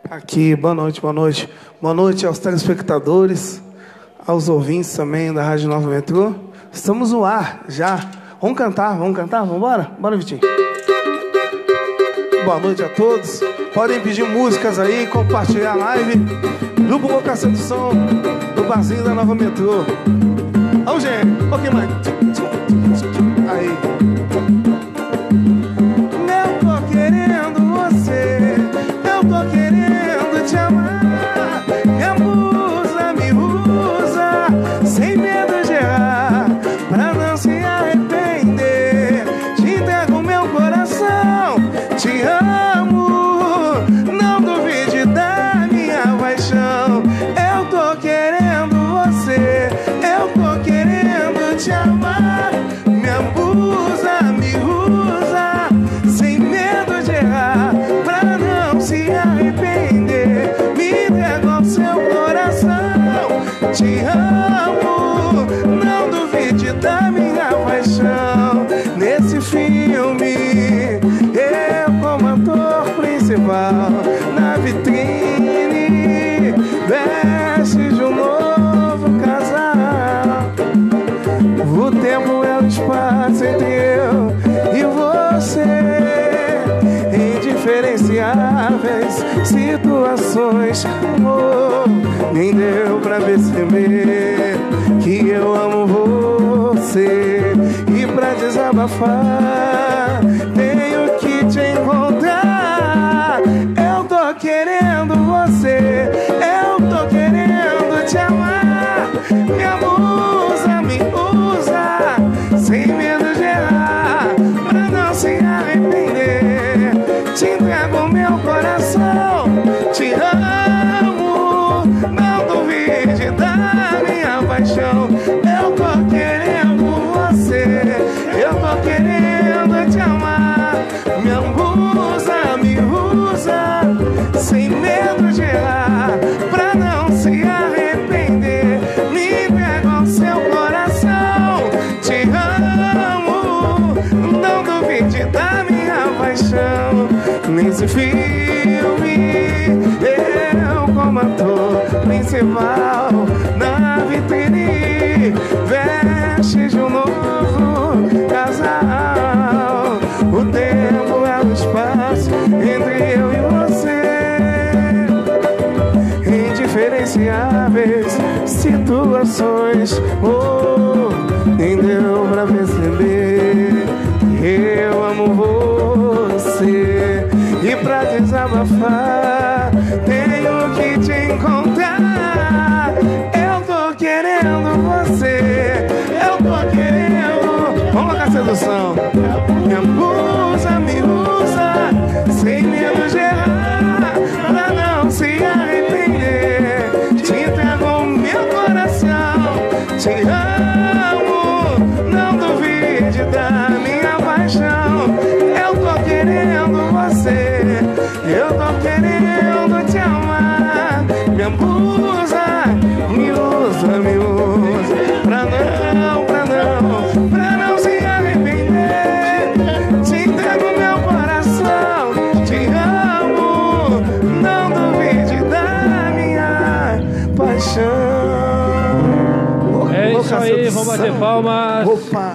Aqui, boa noite, boa noite. Boa noite aos telespectadores, aos ouvintes também da Rádio Nova Metrô. Estamos no ar já. Vamos cantar, vamos embora? Bora, Vitinho. Boa noite a todos. Podem pedir músicas aí, compartilhar a live. Grupo Boca Sedução, do Barzinho da Nova Metrô. Vamos, gente. Um pouquinho mais. Aí. Eu tô querendo você, eu tô querendo te amar. Me usa, sem medo de errar, pra não se arrepender. Te entrego meu coração, te amo, não duvide da minha paixão. Eu tô querendo você, eu tô querendo te amar. Me abusa, me usa, sem medo de errar, pra não se arrepender. Me entrego ao seu coração, te amo, não duvide da minha paixão. Nesse filme, eu como ator principal, na vitrine, veste de um novo casal. O tempo é o espaço entre eu e você, em diferenciáveis situações. Amor, nem deu pra perceber que eu amo você. E pra desabafar, tenho que te encontrar. Eu tô querendo você, eu tô querendo te amar. Me abusa, me usa, sem medo de errar, pra não se arrepender. Te entrego meu coração, te amo, não duvide da minha paixão. Eu tô querendo você, eu tô querendo te amar. Me abusa, me usa, sem medo de errar, pra não se arrepender. Me entrego ao seu coração, te amo, não duvide da minha paixão. Nesse filme, eu como ator principal, na vitrine, veste de um novo casal. O tempo é o espaço entre eu e você, em diferenciáveis situações. Oh, nem deu pra perceber que eu amo você. E pra desabafar, tenho que te encontrar. Eu tô querendo você, eu tô querendo. Vamos com a sedução. Me abusa, me usa, sem medo de errar, pra não se arrepender. Te entrego meu coração, te amo, não duvide da minha paixão. Eu tô querendo você, eu tô querendo te amar. Me abusa, me usa, me usa, pra não se arrepender. Te entrego meu coração, te amo, não duvide da minha paixão. É isso aí, vamos bater palmas. Opa!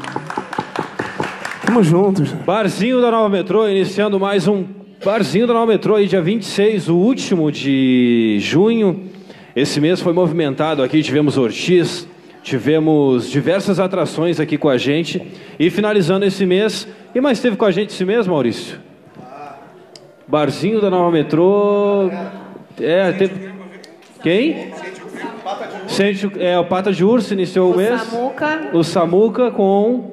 Tamo juntos. Barzinho da Nova Metrô, iniciando mais um Barzinho da Nova Metrô aí, dia 26, o último de junho. Esse mês foi movimentado aqui, tivemos Ortiz, tivemos diversas atrações aqui com a gente. E finalizando esse mês, quem mais esteve com a gente esse mês, Maurício? Barzinho da Nova Metrô. Teve... Quem? O Pata de Urso iniciou o mês. Samuca. O Samuca com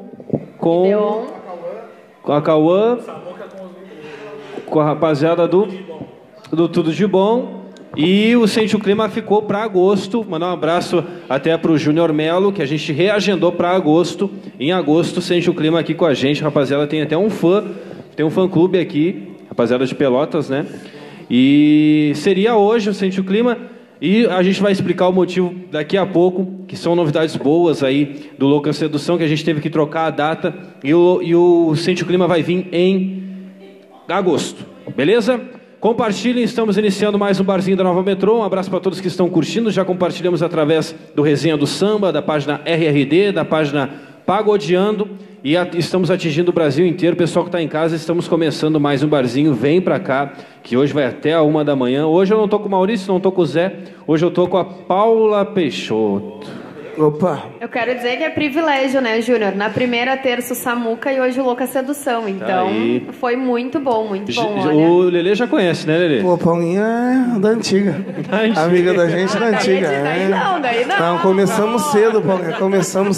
a Cauã, com a rapaziada do Tudo de Bom. E o Sente o Clima ficou para agosto. Mandar um abraço até para o Júnior Melo, que a gente reagendou para agosto. Em agosto, Sente o Clima aqui com a gente. Rapaziada, tem até um fã-clube aqui, rapaziada de Pelotas, né? E seria hoje o Sente o Clima. E a gente vai explicar o motivo daqui a pouco, que são novidades boas aí do Louca Sedução, que a gente teve que trocar a data. E o Sente o Clima vai vir em agosto, beleza? Compartilhem, estamos iniciando mais um Barzinho da Nova Metrô. Um abraço para todos que estão curtindo. Já compartilhamos através do Resenha do Samba, da página RRD, da página Pagodeando. E estamos atingindo o Brasil inteiro. Pessoal que está em casa, estamos começando mais um barzinho. Vem para cá, que hoje vai até a 1 da manhã. Hoje eu não estou com o Maurício, não estou com o Zé. Hoje eu estou com a Paula Peixoto. Opa! Eu quero dizer que é privilégio, né, Júnior? Na primeira terça o Samuca e hoje o Louca Sedução. Então, foi muito bom, muito bom. Olha. O Lelê já conhece, né, Lelê? Pô, Paulinha é da antiga. Amiga da gente da antiga. Daí não. Então, começamos cedo, Paulinha. Começamos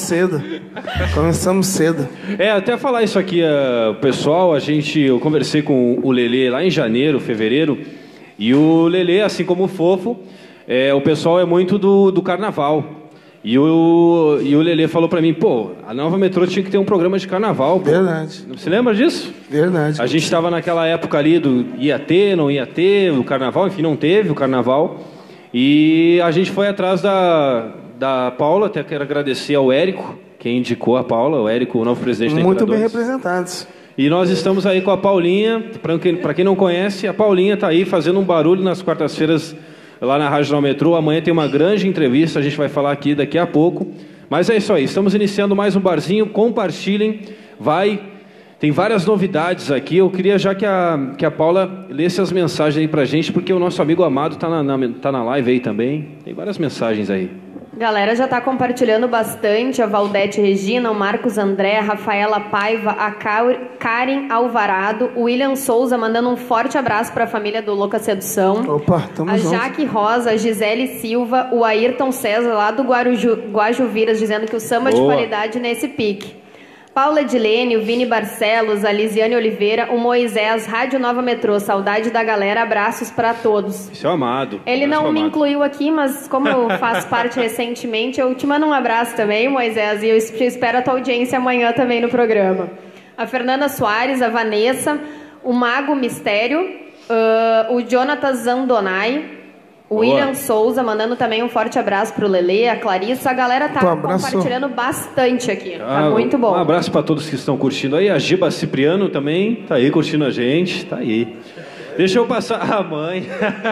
cedo. Até falar isso aqui, pessoal, eu conversei com o Lelê lá em janeiro, fevereiro, e o Lelê, assim como o Fofo, o pessoal é muito do carnaval. E o Lelê falou pra mim, pô, a Nova Metrô tinha que ter um programa de carnaval. Pô. Verdade. Você lembra disso? Verdade. A gente estava naquela época ali ia ter, não ia ter, o carnaval, enfim, não teve o carnaval. E a gente foi atrás da Paula, até quero agradecer ao Érico, quem indicou a Paula, o Érico, o novo presidente da Muito bem representados. E nós estamos aí com a Paulinha, para quem não conhece, a Paulinha está aí fazendo um barulho nas quartas-feiras, lá na Rádio Nova Metrô. Amanhã tem uma grande entrevista, a gente vai falar aqui daqui a pouco. Mas é isso aí, estamos iniciando mais um barzinho, compartilhem, tem várias novidades aqui. Eu queria já que a Paula lesse as mensagens aí pra gente, porque o nosso amigo Amado tá na live aí também. Tem várias mensagens aí. Galera já está compartilhando bastante, a Valdete Regina, o Marcos André, a Rafaela Paiva, a Karen Alvarado, o William Souza mandando um forte abraço para a família do Louca Sedução. Opa, tamo junto. A Jaque Rosa, a Gisele Silva, o Ayrton César lá do Guajuviras dizendo que o samba de qualidade nesse pique. Paula Edilene, o Vini Barcelos, a Lisiane Oliveira, o Moisés, Rádio Nova Metrô, saudade da galera, abraços para todos. Isso é o Amado. Ele não me incluiu aqui, mas como eu faço parte recentemente, eu te mando um abraço também, Moisés, e eu espero a tua audiência amanhã também no programa. A Fernanda Soares, a Vanessa, o Mago Mistério, o Jonathan Zandonai, o William Souza, mandando também um forte abraço pro Lelê, a Clarissa. A galera tá compartilhando bastante aqui. Tá muito bom. Um abraço para todos que estão curtindo aí. A Giba Cipriano também tá aí curtindo a gente. Tá aí. Deixa eu passar... a mãe.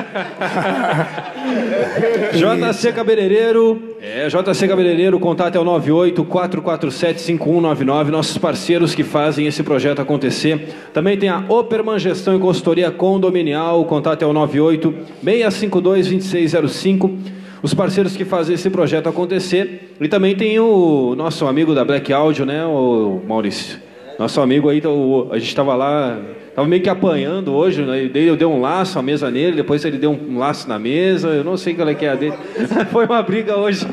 JC Cabeleireiro. JC Cabeleireiro, o contato é o 98-447-5199. Nossos parceiros que fazem esse projeto acontecer. Também tem a Operman Gestão e Consultoria Condominial. O contato é o 98-652-2605. Os parceiros que fazem esse projeto acontecer. E também tem o nosso amigo da Black Audio, né, o Maurício? Nosso amigo aí, a gente estava lá... Tava meio que apanhando hoje, né? Eu dei um laço à mesa nele, depois ele deu um laço na mesa, eu não sei qual é que é a dele. Foi uma briga hoje.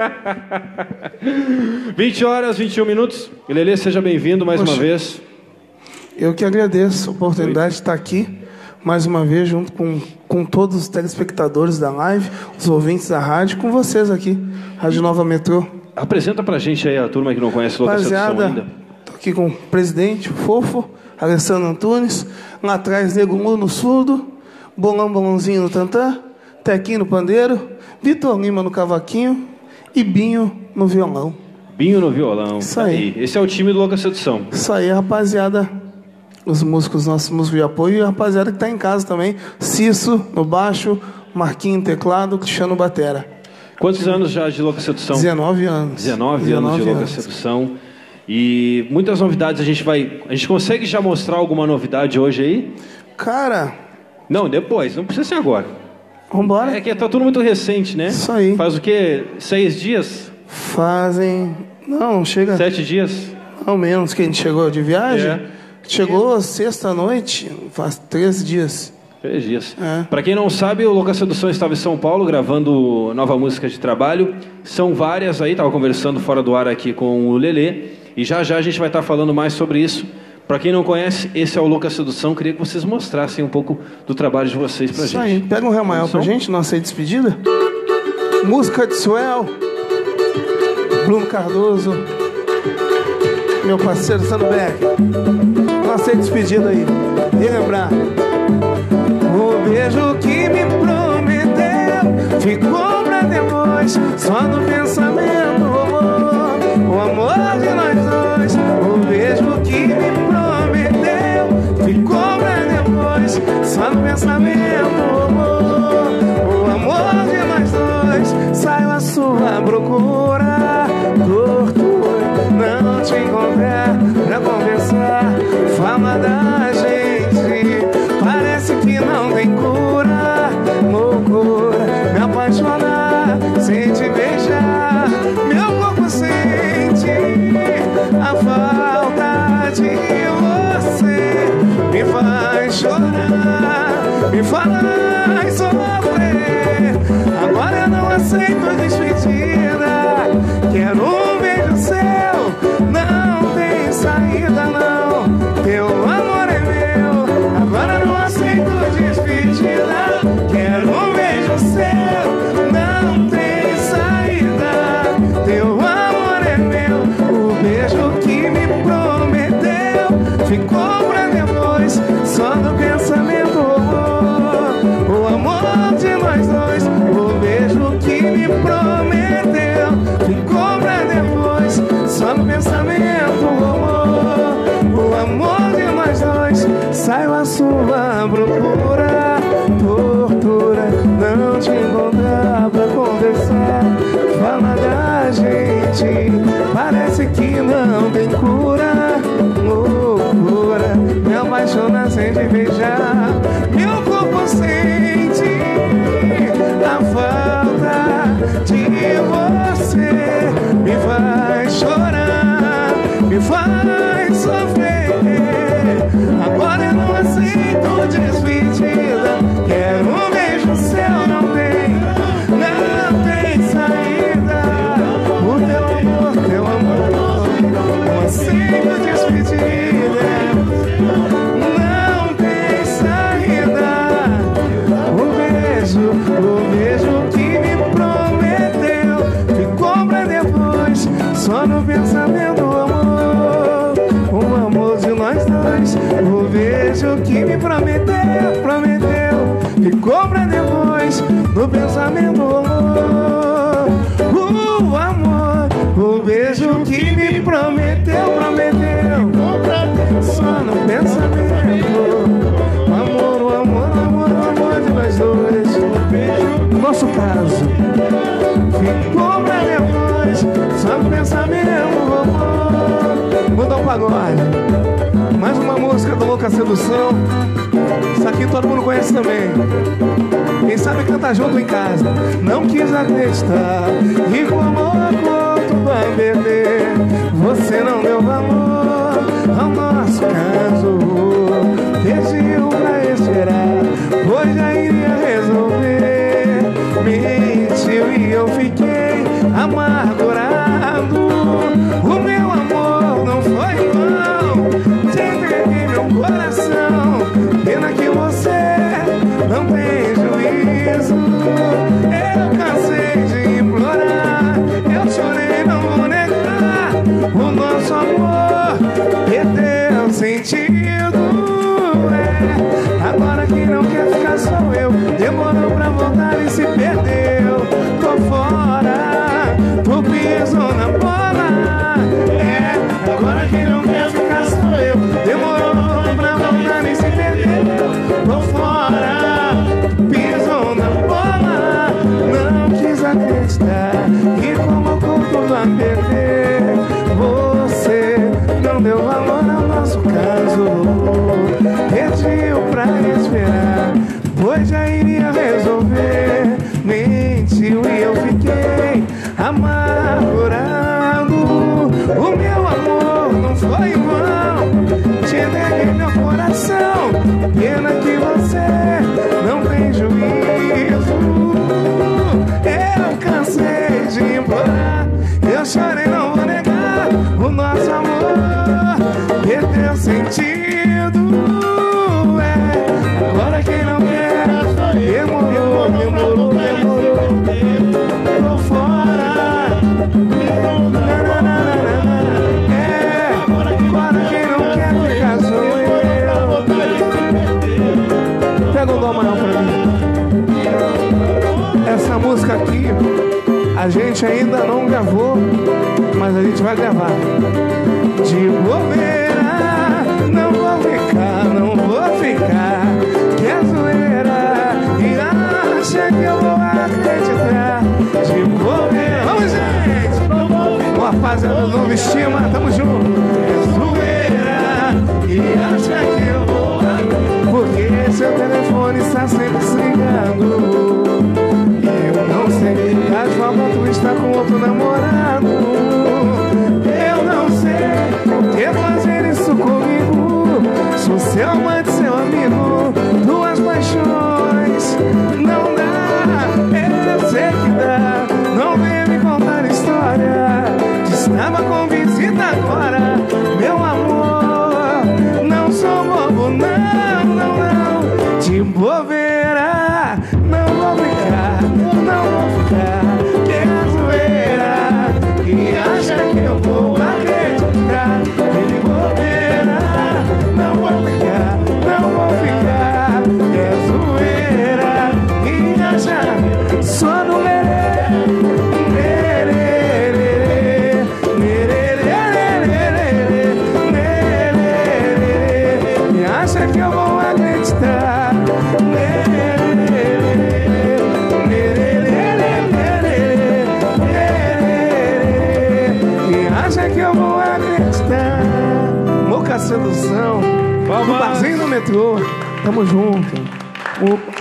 20h21. Lelê, seja bem-vindo mais uma vez. Eu que agradeço a oportunidade de estar aqui mais uma vez, junto com todos os telespectadores da live, os ouvintes da rádio, com vocês aqui, Rádio Nova Metrô. Apresenta pra gente aí a turma que não conhece o Louca Sedução ainda. Tô aqui com o presidente, o Fofo, Alessandro Antunes, lá atrás Nego Mu no surdo, Bolãozinho no tantã, Tequinho no pandeiro, Vitor Lima no cavaquinho e Binho no violão. Binho no violão. Isso aí. Esse é o time do Louca Sedução. Isso aí, rapaziada, os músicos, nossos músicos de apoio, e a rapaziada que está em casa também, Cício no baixo, Marquinho no teclado, Cristiano batera. Quantos anos já de Louca Sedução? 19 anos. 19 anos de Louca Sedução. E muitas novidades a gente consegue já mostrar alguma novidade hoje aí? Cara... Não, depois, não precisa ser agora. Vambora. É que tá tudo muito recente, né? Isso aí. Faz o quê? 6 dias? Fazem... Não, chega... 7 dias? Ao menos que a gente chegou de viagem. Chegou sexta-noite, faz 13 dias. 3 dias. Para quem não sabe, o Louca Sedução estava em São Paulo gravando nova música de trabalho. São várias aí, estava conversando fora do ar aqui com o Lelê. E já a gente vai estar falando mais sobre isso. Para quem não conhece, esse é o Louca Sedução. Queria que vocês mostrassem um pouco do trabalho de vocês pra gente. Isso aí. Pega um Ré maior pra gente, nossa despedida. Música de Suel, Bruno Cardoso, meu parceiro Sandro Beck. Nossa despedida aí. E lembrar. O beijo que me prometeu ficou pra depois, só no pensamento rolou o amor de nós dois. O beijo que me prometeu ficou pra depois, só no pensamento pensamento, o amor de nós dois. Saio à sua procura, tortura, não te encontrar pra conversar. Fama da gente, parece que não tem cura. Loucura, me apaixonar sem te beijar. Meu corpo sente a falta de você. Me faz chorar, me faz sofrer. Agora eu não aceito despedida. Quero um beijo seu, não tem saída não. Teu amor é meu, agora eu não aceito despedida. Quero um beijo seu, não tem saída. Teu amor é meu, o beijo que me prometeu ficou pra depois, só no pensamento. O amor de nós dois, o beijo que me prometeu ficou pra depois, só no pensamento. O amor de nós dois, saio à sua procura, tortura, não te encontrar pra conversar. Fala da gente, parece que não tem cura. Loucura, me apaixonar sem te beijar. Meu corpo sente a falta de você. Me faz chorar, me faz sofrer. Agora eu não aceito despedida. Quero um beijo seu, não tem saída. O teu amor, não aceito despedida. Não tem saída. O beijo que me prometeu ficou pra depois, só no pensamento. O amor de nós dois, o beijo que me prometeu ficou pra depois, no pensamento. O amor, o beijo que me prometeu só no pensamento. O amor de nós dois, no nosso caso, ficou pra depois, só no pensamento. Vou dar um pagode, mais uma música do Louca Sedução. Isso aqui todo mundo conhece também. Quem sabe canta junto em casa. Não quis acreditar e como acordo vai perder. Você não deu valor ao nosso caso. Pediu pra esperar, pois já iria resolver. Mentiu e eu fiquei amargurado. O meu amor não foi igual, te entreguei meu coração. Pena que você não tem juízo. Eu cansei de implorar, eu chorei, não vou negar. O nosso amor perdeu sentido. Agora quem não quer ficar sou eu. Demorou pra voltar e se perdeu. Tô fora, tu pisou na bola. Agora quem não quer ficar sou eu. Demorou pra voltar e se perdeu. Tô fora, pisou na bola. Não quis acreditar e como o corpo vai perder. Você não deu valor ao nosso caso. Pediu pra esperar, pois já iria resolver. Mentiu e eu fiquei amargurado. O meu amor não foi igual, te entreguei meu coração. Pena que você não tem juízo. Eu cansei de implorar, eu chorei, não vou negar. O nosso amor perdeu sentido. Agora quem não quer, demorou. Tô fora. Agora quem não quer ficar sou eu. Pega um dó maior pra mim. Essa música aqui a gente ainda não gravou, mas a gente vai gravar. De bobeira, não vou ficar, que é zoeira. e acha que eu vou porque seu telefone está sempre desligado. Eu não sei, às vezes tu está com outro namorado. Eu não sei por que fazer isso comigo. Sou seu amante, seu amigo, duas paixões. Não dá, eu sei que dá. Não venha me contar história. Estava com visita agora, meu amor. Não sou bobo, não, não, não. De bobeira, não vou ficar, não vou ficar. É zoeira, e acha que eu vou acreditar. De bobeira, não vou ficar, não vou ficar. É zoeira, e acha só no lerê. Acha que eu vou acreditar? Me acha que eu vou acreditar? Louca Sedução, no barzinho do metrô. Tamo junto. Opa.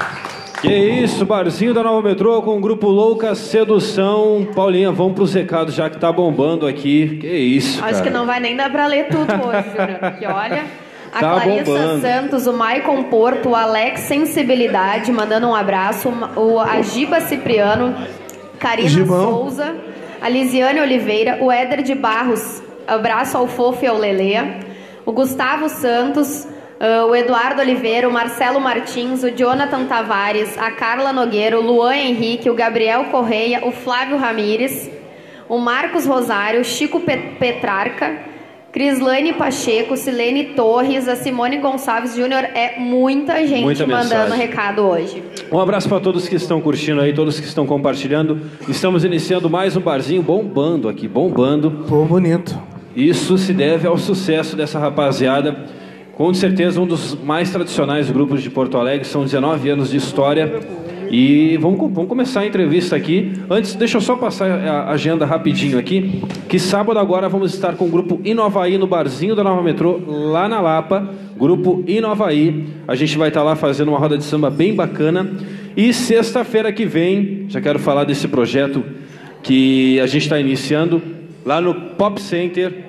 Que isso, barzinho da Nova Metrô com o grupo Louca Sedução. Paulinha, vamos pros recados já que tá bombando aqui. Que isso, Acho que não vai nem dar pra ler tudo hoje, Júnior. Porque olha... A tá Clarissa bombando. Santos, o Maicon Porto, o Alex Sensibilidade, mandando um abraço, o Agiba Cipriano, Karina Gibão. Souza, a Lisiane Oliveira, o Éder de Barros, abraço ao Fofo e ao Lelê, o Gustavo Santos, o Eduardo Oliveira, o Marcelo Martins, o Jonathan Tavares, a Carla Nogueira, o Luan Henrique, o Gabriel Correia, o Flávio Ramires, o Marcos Rosário, o Chico Petrarca, Crislane Pacheco, Silene Torres, a Simone Gonçalves Júnior. É muita gente mandando recado hoje. Um abraço para todos que estão curtindo aí, todos que estão compartilhando. Estamos iniciando mais um barzinho bombando aqui, bombando. Pô, bonito. Isso se deve ao sucesso dessa rapaziada. Com certeza um dos mais tradicionais grupos de Porto Alegre. São 19 anos de história. E vamos começar a entrevista aqui. Antes, deixa eu só passar a agenda rapidinho aqui. Que sábado agora vamos estar com o grupo Inovaí no barzinho da Nova Metrô, lá na Lapa. Grupo Inovaí. A gente vai estar lá fazendo uma roda de samba bem bacana. E sexta-feira que vem, já quero falar desse projeto que a gente está iniciando lá no Pop Center.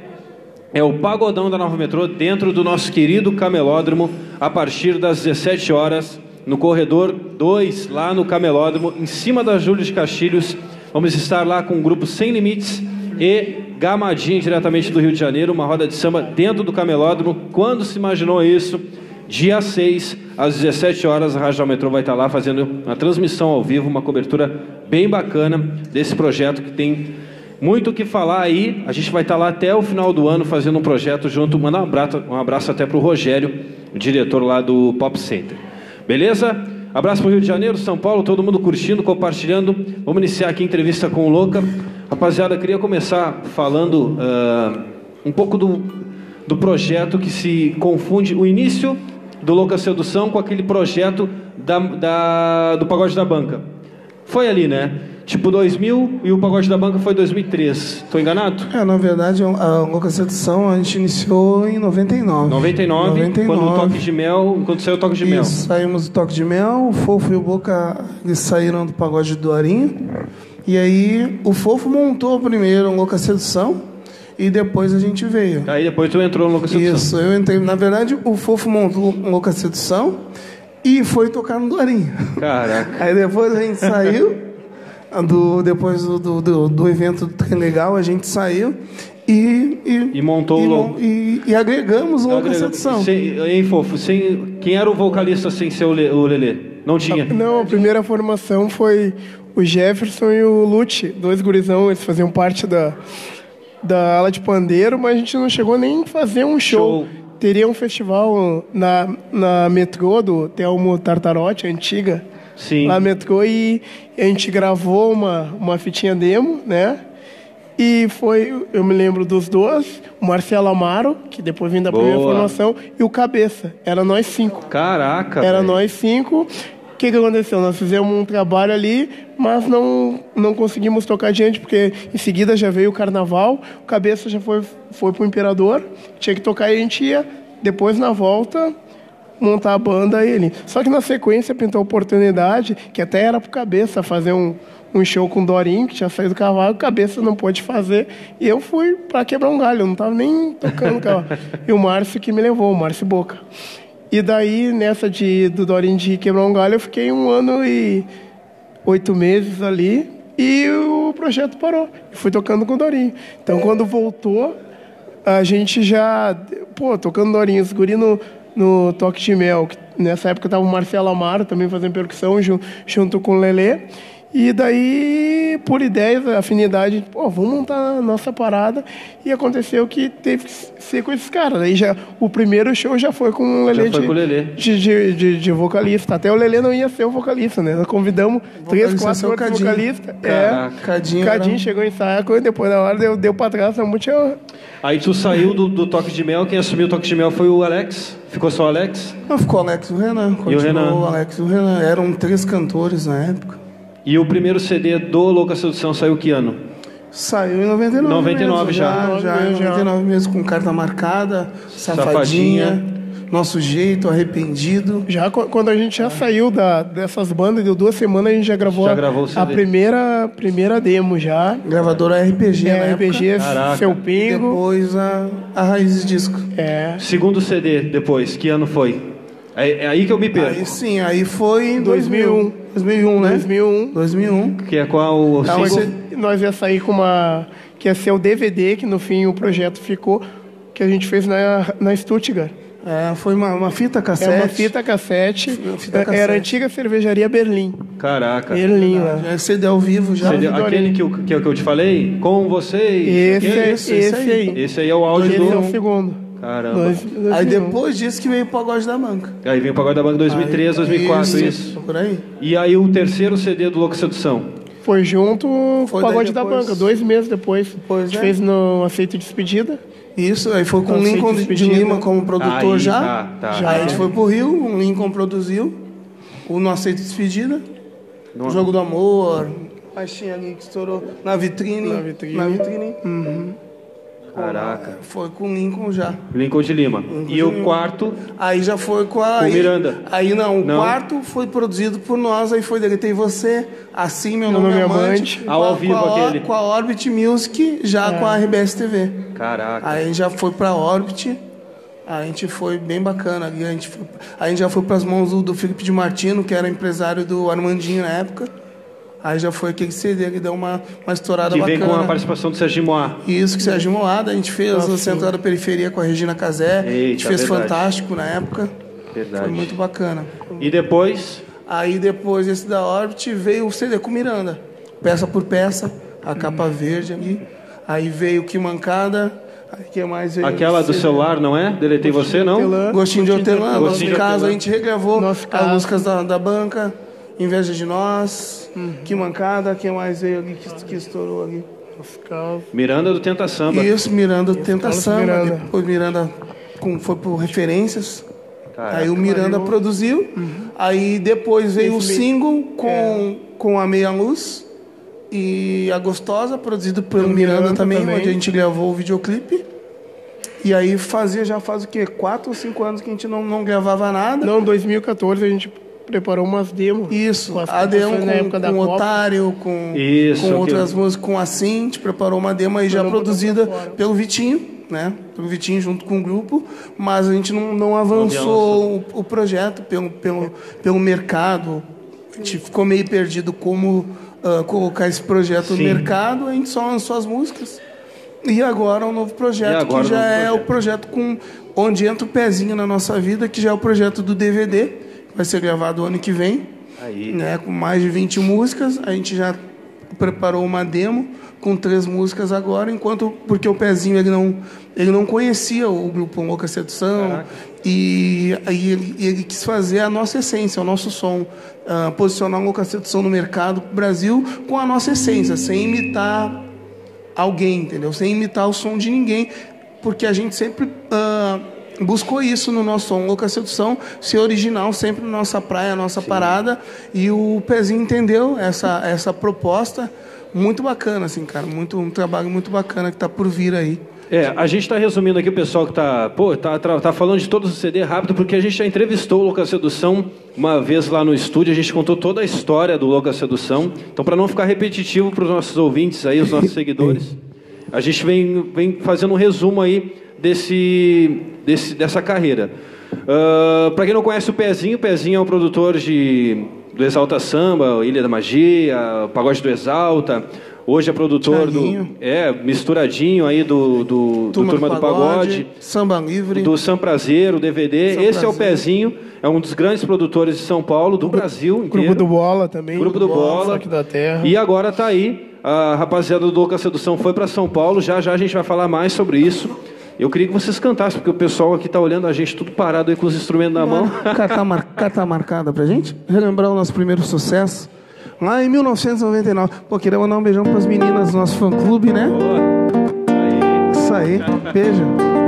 É o Pagodão da Nova Metrô, dentro do nosso querido Camelódromo, a partir das 17 horas. No corredor 2, lá no Camelódromo, em cima da Júlio de Castilhos. Vamos estar lá com o grupo Sem Limites e Gamadinha, diretamente do Rio de Janeiro. Uma roda de samba dentro do Camelódromo. Quando se imaginou isso? Dia 6, às 17 horas, a Rádio Metrô vai estar lá fazendo uma transmissão ao vivo, uma cobertura bem bacana desse projeto que tem muito o que falar aí. A gente vai estar lá até o final do ano fazendo um projeto junto. Mandar um abraço até para o Rogério, o diretor lá do Pop Center. Beleza? Abraço para o Rio de Janeiro, São Paulo, todo mundo curtindo, compartilhando. Vamos iniciar aqui a entrevista com o Louca. Rapaziada, queria começar falando um pouco do projeto que se confunde o início do Louca Sedução com aquele projeto do Pagode da Banca. Foi ali, né? Tipo 2000 e o Pagode da Banca foi 2003. Estou enganado? Na verdade, a Louca Sedução a gente iniciou em 99. 99, quando o Toque de Mel, quando saiu o Toque de Mel. Isso, saímos do Toque de Mel, o Fofo e o Boca, eles saíram do Pagode do Arinho. E aí o Fofo montou primeiro a Louca Sedução e depois a gente veio. Aí depois tu entrou no Louca Sedução. Isso, eu entrei. Na verdade, o Fofo montou a Louca Sedução e foi tocar no Dorinho. Caraca. Aí depois a gente saiu. Depois do evento do Trem Legal, a gente saiu e montou e agregamos o Louca Sedução. Hein, Fofo? Quem era o vocalista sem ser o Lelê? Não tinha? Não, a primeira formação foi o Jefferson e o Lute, dois gurizão. Eles faziam parte da ala de pandeiro, mas a gente não chegou nem a fazer um show. Teria um festival na Metrô do Telmo Tartarotti, antiga. Sim. Lá metrô, e a gente gravou uma fitinha demo, né? E foi, eu me lembro dos dois, o Marcelo Amaro, que depois vem da primeira formação, e o Cabeça. Era nós 5. Caraca, Era nós 5. O que aconteceu? Nós fizemos um trabalho ali, mas não conseguimos tocar adiante, porque em seguida já veio o Carnaval, o Cabeça já foi pro Imperador, tinha que tocar e a gente ia depois, na volta, montar a banda ele. Só que na sequência pintou a oportunidade, que até era pro Cabeça fazer um show com o Dorinho, que tinha saído do cavalo, o Cabeça não pôde fazer, e eu fui para quebrar um galho, eu não estava nem tocando cavalo. E o Márcio que me levou, o Márcio Boca. E daí, nessa do Dorinho de quebrar um galho, eu fiquei 1 ano e 8 meses ali, e o projeto parou. Fui tocando com o Dorinho. Então, quando voltou, a gente já... tocando Dorinho, os guri no Toque de Mel. Nessa época estava o Marcelo Amaro também fazendo percussão junto com o Lelê. E daí, por ideias, afinidade, vamos montar a nossa parada. E aconteceu que teve que ser com esses caras. Daí o primeiro show já foi com o Lelê, de vocalista. Até o Lelê não ia ser o vocalista, né? Nós convidamos 3, 4 outros vocalistas. Cadinho chegou em saco e depois na hora deu pra trás. Aí tu saiu do Toque de Mel, quem assumiu o Toque de Mel foi o Alex? Ficou só o Alex? Não, ficou o Alex e o Renan. E o Renan? O Alex e o Renan. Eram 3 cantores na época. E o primeiro CD do Louca Sedução saiu que ano? Saiu em 99. 99 mesmo, já em 99 mesmo, com Carta Marcada, Safadinha, Nosso Jeito, Arrependido. Já quando a gente já saiu dessas bandas, deu 2 semanas, a gente já gravou o CD. A primeira demo já. Gravadora RPG, né? RPG, Seu Pingo. Depois a Raízes Disco. Segundo CD depois, que ano foi? É aí que eu me perco. Aí foi em 2001. 2001, né? 2001. Que é qual o single? Nós ia sair com que ia ser o DVD, que no fim o projeto ficou, que a gente fez na Stuttgart. Foi uma fita cassete. Uma fita cassete. Era a antiga cervejaria Berlim. Caraca. Berlim lá. Já é CD ao vivo já. Aquele que eu te falei? Com vocês. Esse aí. Esse aí é o áudio Esse é o segundo. Caramba. Aí depois disso que veio o Pagode da Banca. Aí veio o Pagode da Banca 2003, 2004, isso. Por aí. E aí o terceiro CD do Louca Sedução? Foi junto com o Pagode da Banca, 2 meses depois. A gente fez no Aceito Despedida. Isso, aí foi com o Lincoln de Lima como produtor aí, já. Aí a gente foi pro Rio, o Lincoln produziu o No Aceito Despedida, o Jogo do Amor, Baixinha ali que estourou na vitrine. Uhum. Caraca. Foi com o Lincoln já. Lincoln de Lima. E o quarto? Aí já foi com a... O Miranda. Aí não, o quarto foi produzido por nós, aí foi Deletei Você, Assim, Meu Nome é Amante. Ao vivo aquele. Com a Orbit Music, já com a RBS TV. Caraca. Aí já foi pra Orbit, a gente foi bem bacana. A gente já foi pras mãos do Felipe de Martino, que era empresário do Armandinho na época. Aí já foi aquele CD que deu uma estourada bacana. Que vem com a participação do Serginho Moá. Isso, que Serginho Moá. A gente fez a Central da Periferia com a Regina Casé. A gente fez Fantástico na época. Verdade. Foi muito bacana. E depois? Aí depois desse da Orbit veio o CD com Miranda. Peça por peça, a capa verde ali. Aí veio Que Mancada. Aí que mais veio? Aquela do celular, não é? Deletei Você, não? Gostinho de Hortelã. Nosso caso, a gente regravou as músicas da banca. Inveja de Nós, Que Mancada, quem mais veio ali que estourou ali? Miranda do Tenta Samba. Isso, Miranda do Tenta Samba. Depois Miranda foi por referências. Caraca, aí o Miranda produziu. Aí depois veio o single com a Meia Luz e a Gostosa, produzido pelo Miranda também, onde a gente gravou o videoclipe. E aí já faz o quê? 4 ou 5 anos que a gente não gravava nada. Não, 2014 a gente preparou umas demos. Isso, a demo com o Otário, com outras músicas, com Assim, a gente preparou uma demo aí já produzida pelo Vitinho, né? Pelo Vitinho junto com o grupo, mas a gente não avançou o projeto pelo mercado. A gente ficou meio perdido como colocar esse projeto no mercado, a gente só lançou as músicas. E agora um novo projeto, que já é o projeto onde entra o pezinho na nossa vida, que já é o projeto do DVD. Vai ser gravado o ano que vem, né, com mais de 20 músicas. A gente já preparou uma demo com 3 músicas agora, porque o Pezinho ele não conhecia o grupo Louca Sedução. E aí ele quis fazer a nossa essência, o nosso som, posicionar a Louca Sedução no mercado Brasil com a nossa essência, sem imitar alguém, entendeu? Sem imitar o som de ninguém, porque a gente sempre buscou isso no nosso som, Louca Sedução, ser original sempre na nossa praia, nossa parada, e o Pezinho entendeu essa proposta muito bacana, assim, cara, um trabalho muito bacana que está por vir aí. A gente está resumindo aqui o pessoal que tá falando de todos os CD rápido, porque a gente já entrevistou o Louca Sedução uma vez lá no estúdio, a gente contou toda a história do Louca Sedução. Então, para não ficar repetitivo para os nossos ouvintes aí, os nossos seguidores, a gente vem fazendo um resumo aí dessa carreira. Para quem não conhece o Pezinho é um produtor do Exalta Samba, Ilha da Magia, Pagode do Exalta. Hoje é produtor misturadinho aí do Turma do Pagode, Samba Livre, do Sam Prazer, o DVD. Esse é o Pezinho, é um dos grandes produtores de São Paulo, do Brasil inteiro. Grupo do Bola também. Grupo do Bola. Aqui da Terra. E agora tá aí, a rapaziada do Louca Sedução foi para São Paulo, já a gente vai falar mais sobre isso. Eu queria que vocês cantassem, porque o pessoal aqui tá olhando a gente tudo parado aí com os instrumentos na mão. Carta marcada pra gente, relembrar o nosso primeiro sucesso. Lá em 1999. Pô, queria mandar um beijão pras meninas do nosso fã-clube, né? Isso aí. Beijo.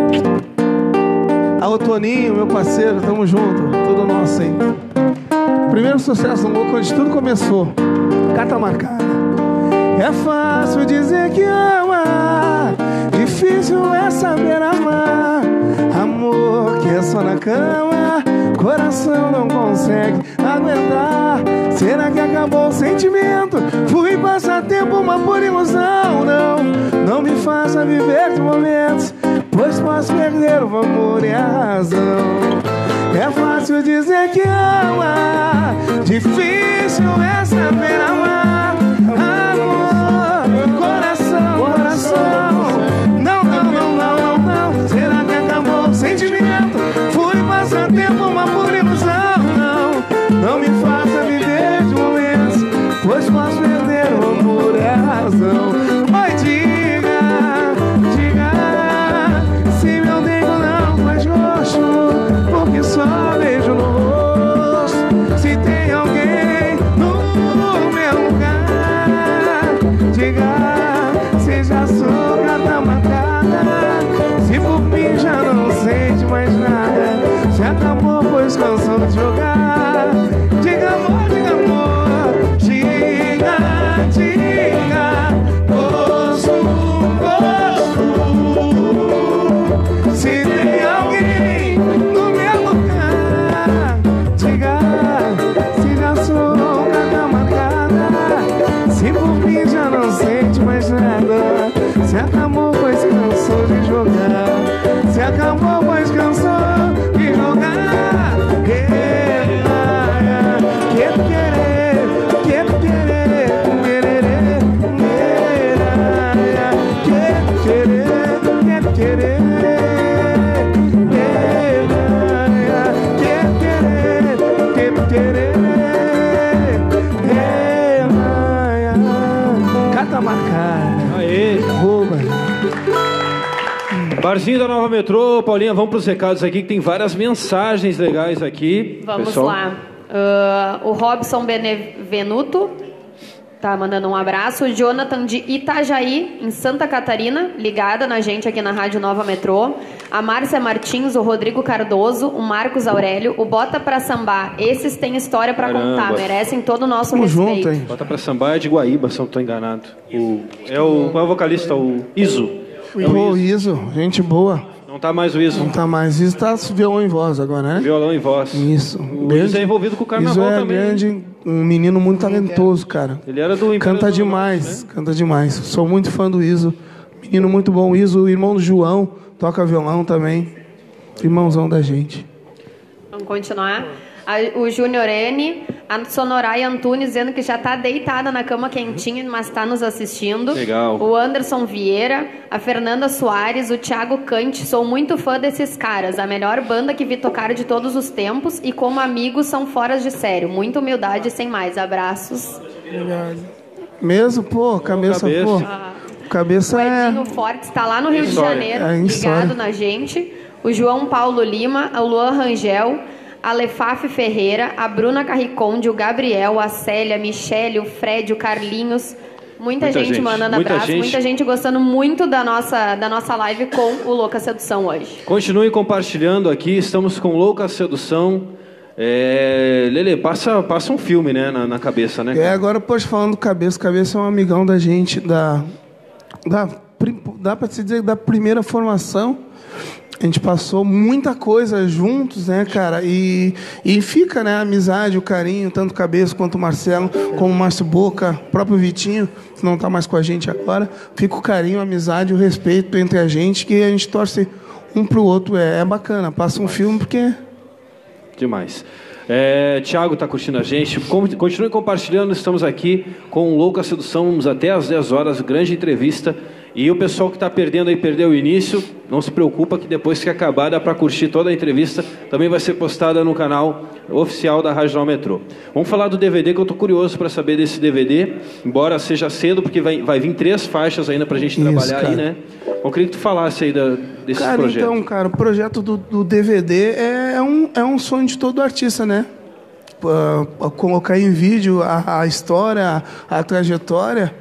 Alô, Toninho, meu parceiro, tamo junto. Tudo nosso aí. Primeiro sucesso no Louco, onde tudo começou. Carta marcada. É fácil dizer que ama, difícil é saber amar. Amor que é só na cama, coração não consegue aguentar. Será que acabou o sentimento? Fui passar tempo, uma pura ilusão. Não me faça viver de momentos, pois posso perder o amor e a razão. É fácil dizer que ama, difícil é saber amar. Amor, coração, não. Será que acabou o sentimento? Fui passar tempo, uma pura ilusão. Não me faça viver de momentos, pois posso perder o amor e a razão. Oi, diga se meu nego não faz gosto, porque só beijo no rosto. Se tem alguém no meu lugar, diga se já sou carta marcada. Se por mim já não sente mais nada, se acabou, pois cansou de jogar. Diga amor, diga, gosto. Se tem alguém no meu lugar, diga se já sou carta marcada. Se por mim já não sente mais nada, se acabou, pois cansou de jogar. Se acabou, pois cansou de jogar. Carta marcada. Aê! Barzinho da Nova Metrô, Paulinha, vamos para os recados aqui, que tem várias mensagens legais aqui. Vamos pessoal. lá. O Robson Benevenuto tá mandando um abraço. O Jonathan de Itajaí, em Santa Catarina, ligada na gente aqui na Rádio Nova Metrô. A Márcia Martins, o Rodrigo Cardoso, o Marcos Aurélio, o Bota Pra Sambar. Esses têm história pra contar, merecem todo o nosso respeito. Junto, hein? Bota Pra Sambar é de Guaíba, se eu não estou enganado. Qual é o vocalista? O Iso. O Iso, gente boa. Não tá mais o Iso. Não tá mais. Iso tá violão em voz agora, né? Violão em voz. Isso. O Iso é envolvido com o carnaval Iso é também. Grande, um menino muito talentoso, cara. Ele era do Império Canta demais, Norte, né? Canta demais. Sou muito fã do Iso. Menino muito bom. Iso, irmão do João, toca violão também. Irmãozão da gente. Vamos continuar. O Júnior N, a Sonoraia Antunes dizendo que já está deitada na cama quentinha, mas está nos assistindo. Legal. O Anderson Vieira, a Fernanda Soares, o Thiago Cante. Sou muito fã desses caras. A melhor banda que vi tocar de todos os tempos e como amigos são fora de sério. Muita humildade sem mais. Abraços. Obrigado. Mesmo, pô, cabeça. Pô. Cabeça o Edinho Forte está lá no Rio de Janeiro, ligado na gente. O João Paulo Lima, o Luan Rangel, a Lefaf Ferreira, a Bruna Carriconde, o Gabriel, a Célia, a Michele, o Fred, o Carlinhos. Muita gente mandando abraço, muita gente gostando muito da nossa live com o Louca Sedução hoje. Continue compartilhando aqui, estamos com Louca Sedução. Lele, passa um filme, né, na cabeça, né? Agora, pois, falando do Cabeça é um amigão da gente, dá para se dizer, da primeira formação. A gente passou muita coisa juntos, né, cara? E fica, né, a amizade, o carinho, tanto o Cabeça quanto o Marcelo, como o Márcio Boca, o próprio Vitinho, que não está mais com a gente agora. Fica o carinho, a amizade, o respeito entre a gente, que a gente torce um pro outro. É bacana. Passa um filme porque... Demais. Thiago está curtindo a gente. Continue compartilhando. Estamos aqui com o Louca Sedução. Vamos até às 10 horas. Grande entrevista. E o pessoal que está perdendo aí, perdeu o início, não se preocupa que depois que acabar dá para curtir toda a entrevista. Também vai ser postada no canal oficial da Rádio Metrô. Vamos falar do DVD, que eu estou curioso para saber desse DVD, embora seja cedo, porque vai vir 3 faixas ainda para a gente trabalhar, cara. Aí, né? Eu queria que tu falasse aí desse projeto. Então, cara, o projeto do DVD é um sonho de todo artista, né? Colocar em vídeo a história, a trajetória.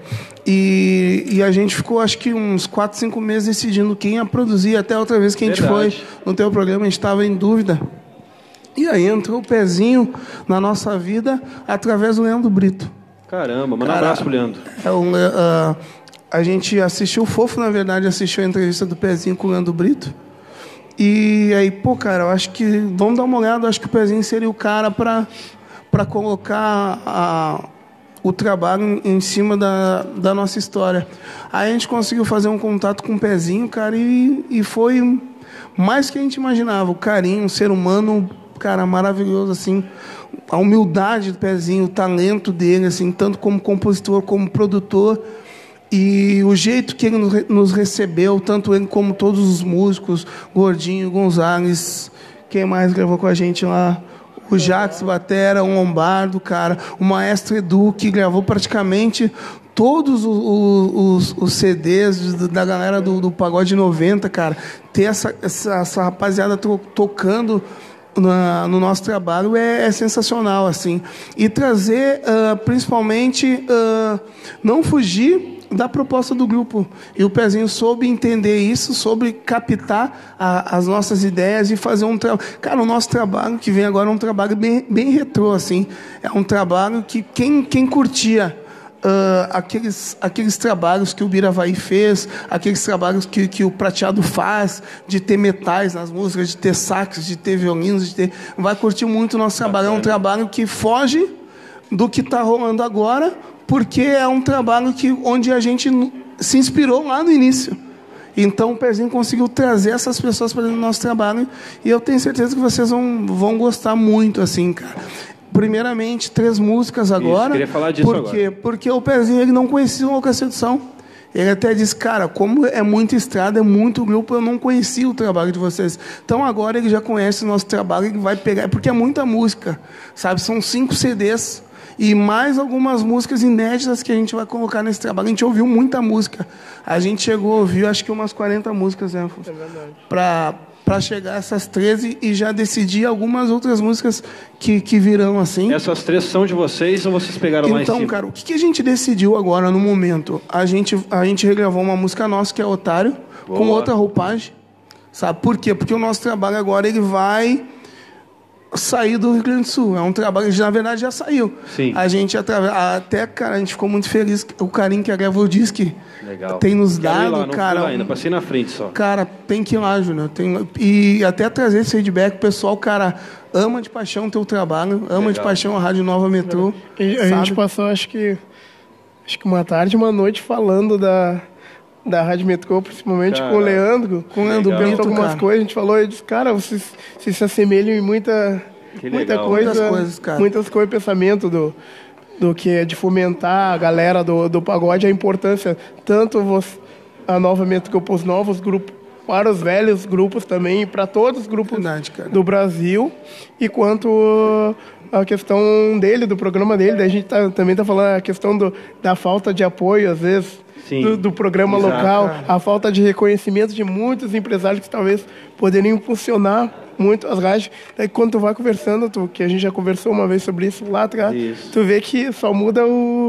E a gente ficou, acho que uns 4, 5 meses decidindo quem ia produzir. Até outra vez que a gente foi no teu programa, a gente estava em dúvida. E aí entrou o Pezinho na nossa vida através do Leandro Brito. Caramba, manda um abraço pro Leandro. A gente assistiu, o Fofo, na verdade, assistiu a entrevista do Pezinho com o Leandro Brito. E aí, cara, eu acho que... Vamos dar uma olhada, eu acho que o Pezinho seria o cara para colocar o trabalho em cima da nossa história. Aí a gente conseguiu fazer um contato com o Pezinho, cara, e foi mais que a gente imaginava. O carinho, um ser humano, cara, maravilhoso, assim. A humildade do Pezinho, o talento dele, assim, tanto como compositor, como produtor. E o jeito que ele nos recebeu, tanto ele como todos os músicos, Gordinho, Gonzalez, quem mais gravou com a gente lá? O Jax Batera, o Lombardo, cara, o Maestro Edu, que gravou praticamente todos os CDs da galera do Pagode 90, cara. Ter essa rapaziada tocando no nosso trabalho é sensacional, assim. E trazer, principalmente, não fugir da proposta do grupo. E o Pezinho soube entender isso, soube captar as nossas ideias e fazer um trabalho. Cara, o nosso trabalho que vem agora é um trabalho bem retrô, assim. É um trabalho que quem curtia aqueles trabalhos que o Biravaí fez, aqueles trabalhos que o Prateado faz, de ter metais nas músicas, de ter sax, de ter violinos, vai curtir muito o nosso trabalho. É um trabalho que foge do que está rolando agora, porque é um trabalho onde a gente se inspirou lá no início. Então o Pezinho conseguiu trazer essas pessoas para dentro do nosso trabalho, e eu tenho certeza que vocês vão gostar muito, assim, cara. Primeiramente, 3 músicas agora. Isso, queria falar disso agora. Porque o Pezinho ele não conhecia o Louca Sedução. Ele até disse, cara, como é muita estrada, é muito grupo, eu não conhecia o trabalho de vocês. Então agora ele já conhece o nosso trabalho, ele vai pegar, porque é muita música, sabe? São 5 CDs e mais algumas músicas inéditas que a gente vai colocar nesse trabalho. A gente ouviu muita música. A gente chegou a ouvir, acho que umas 40 músicas, né? É verdade. Para chegar a essas 13 e já decidir algumas outras músicas que virão, assim. Essas 3 são de vocês ou vocês pegaram lá em cima? Então, cara, o que a gente decidiu agora, no momento? A gente regravou uma música nossa, que é Otário, com outra roupagem. Sabe por quê? Porque o nosso trabalho agora ele vai sair do Rio Grande do Sul. É um trabalho que, na verdade, já saiu. Sim. A gente até, cara, a gente ficou muito feliz. O carinho que a Gravou Disque tem nos dado, lá, cara. Ainda passei na frente só. Cara, tem que ir lá, Júnior. E até trazer esse feedback, o pessoal, cara, ama de paixão o teu trabalho, ama de paixão a Rádio Nova Metrô. A gente passou, acho que uma tarde, uma noite falando da Rádio Metrô, principalmente com o Leandro. Com o Leandro Brito, algumas coisas. A gente falou, ele disse, cara, vocês se assemelham em muita coisa, muitas coisas, pensamento do que é de fomentar a galera do pagode, a importância, tanto a Nova Metrô para os novos grupos, para os velhos grupos também, para todos os grupos do Brasil, e quanto a questão dele, do programa dele, daí a gente também está falando a questão da falta de apoio, às vezes, do programa local, cara. A falta de reconhecimento de muitos empresários que talvez poderiam impulsionar muito as rádios. Daí quando tu vai conversando, que a gente já conversou uma vez sobre isso lá atrás, tu vê que só muda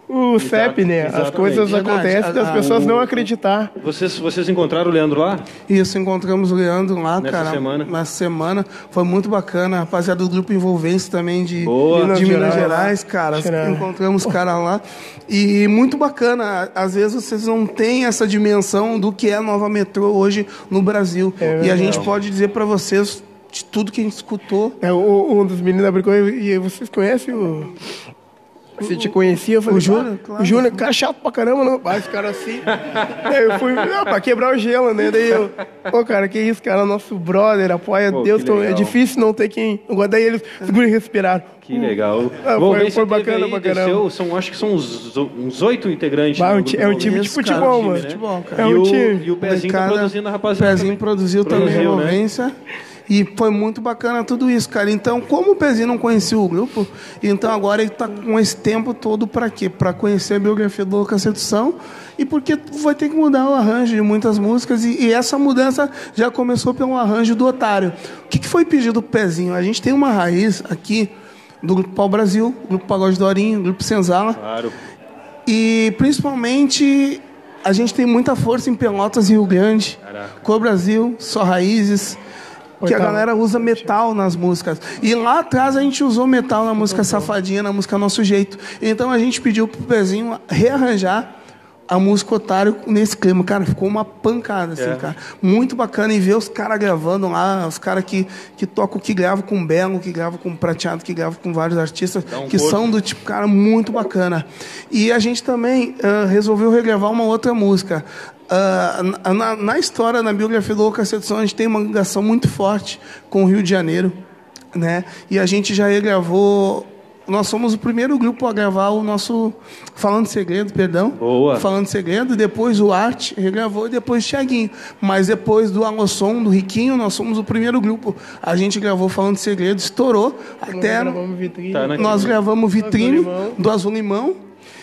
o CEP, né? Exatamente. As coisas acontecem das pessoas não acreditar. Vocês encontraram o Leandro lá? Isso, encontramos o Leandro lá, Nessa semana? Nessa semana. Foi muito bacana. A rapaziada do Grupo Envolvência também de Minas Gerais, cara. Encontramos cara lá. E muito bacana. Às vezes vocês não têm essa dimensão do que é a Nova Metrô hoje no Brasil. E a gente pode dizer para vocês de tudo que a gente escutou. Um dos meninos brincou, e vocês conhecem o... Você te conhecia? Eu falei, o Júnior? Claro. O Júnior, cara chato pra caramba, não. Esse cara assim. Daí eu fui, pra quebrar o gelo, né? Daí eu, cara, que isso, cara, nosso brother, apoia Deus. É difícil não ter quem. Daí eles seguram e respiraram. Que legal. Foi bacana pra caramba. Acho que são uns 8 integrantes. É um time de futebol, mano. Cara. É um time. E o Pezinho tá produzindo a rapaziada. O Pezinho produziu também a envolvência. E foi muito bacana tudo isso, cara. Então, como o Pezinho não conhecia o grupo, então agora ele está com esse tempo todo para quê? Para conhecer a biografia do Louca Sedução e porque vai ter que mudar o arranjo de muitas músicas e essa mudança já começou pelo arranjo do Otário. O que foi pedido pro Pezinho? A gente tem uma raiz aqui do Grupo Pau Brasil, Grupo Pagode Dorinho, Grupo Senzala. Claro. E, principalmente, a gente tem muita força em Pelotas e Rio Grande. Cor Brasil, Só Raízes... Que a galera usa metal nas músicas. E lá atrás a gente usou metal na música Safadinha, na música Nosso Jeito. Então a gente pediu pro Pezinho rearranjar a música Otário nesse clima. Cara, ficou uma pancada, assim, cara. Muito bacana. E ver os caras gravando lá, os caras que tocam, que gravam com Belo, que gravam com Prateado, que gravam com vários artistas, que são do tipo, cara, muito bacana. E a gente também resolveu regravar uma outra música. Na história, na biografia do Louca Sedução, a gente tem uma ligação muito forte com o Rio de Janeiro, né? E a gente já regravou. Nós somos o primeiro grupo a gravar o nosso Falando Segredo, perdão. Boa. Falando Segredo, depois o Arte regravou e depois o Thiaguinho. Mas depois do Alô Som, do Riquinho, nós somos o primeiro grupo. A gente gravou Falando Segredo, estourou. Nós gravamos Vitrine do Azul Limão.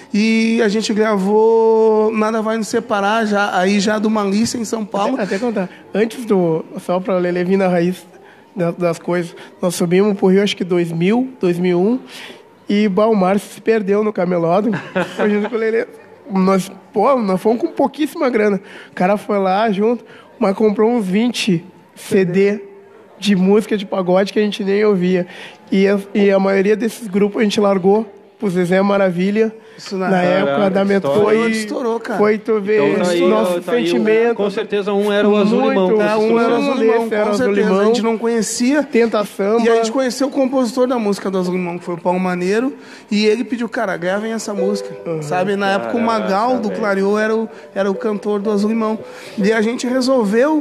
E a gente gravou Nada Vai Nos Separar, já do Malícia, em São Paulo. Até contar. Antes só para o Lelê vir na raiz das coisas, nós subimos pro Rio, acho que 2000, 2001, e o Márcio se perdeu no camelódromo. Junto com o Lelê. Nós fomos com pouquíssima grana. O cara foi lá junto, mas comprou uns 20 CD de música de pagode que a gente nem ouvia. E a maioria desses grupos a gente largou pro Zezé Maravilha. Isso na época da Metrô estourou, cara. Foi tu ver nosso sentimento. Com certeza um era o Azul Limão. Um era o Azul Limão, com certeza. A gente não conhecia. Tenta Samba. E a gente conheceu o compositor da música do Azul Limão, que foi o Paulo Maneiro. E ele pediu, cara, gravem essa música. Sabe, na época o Magal do Clareou era o cantor do Azul Limão. E a gente resolveu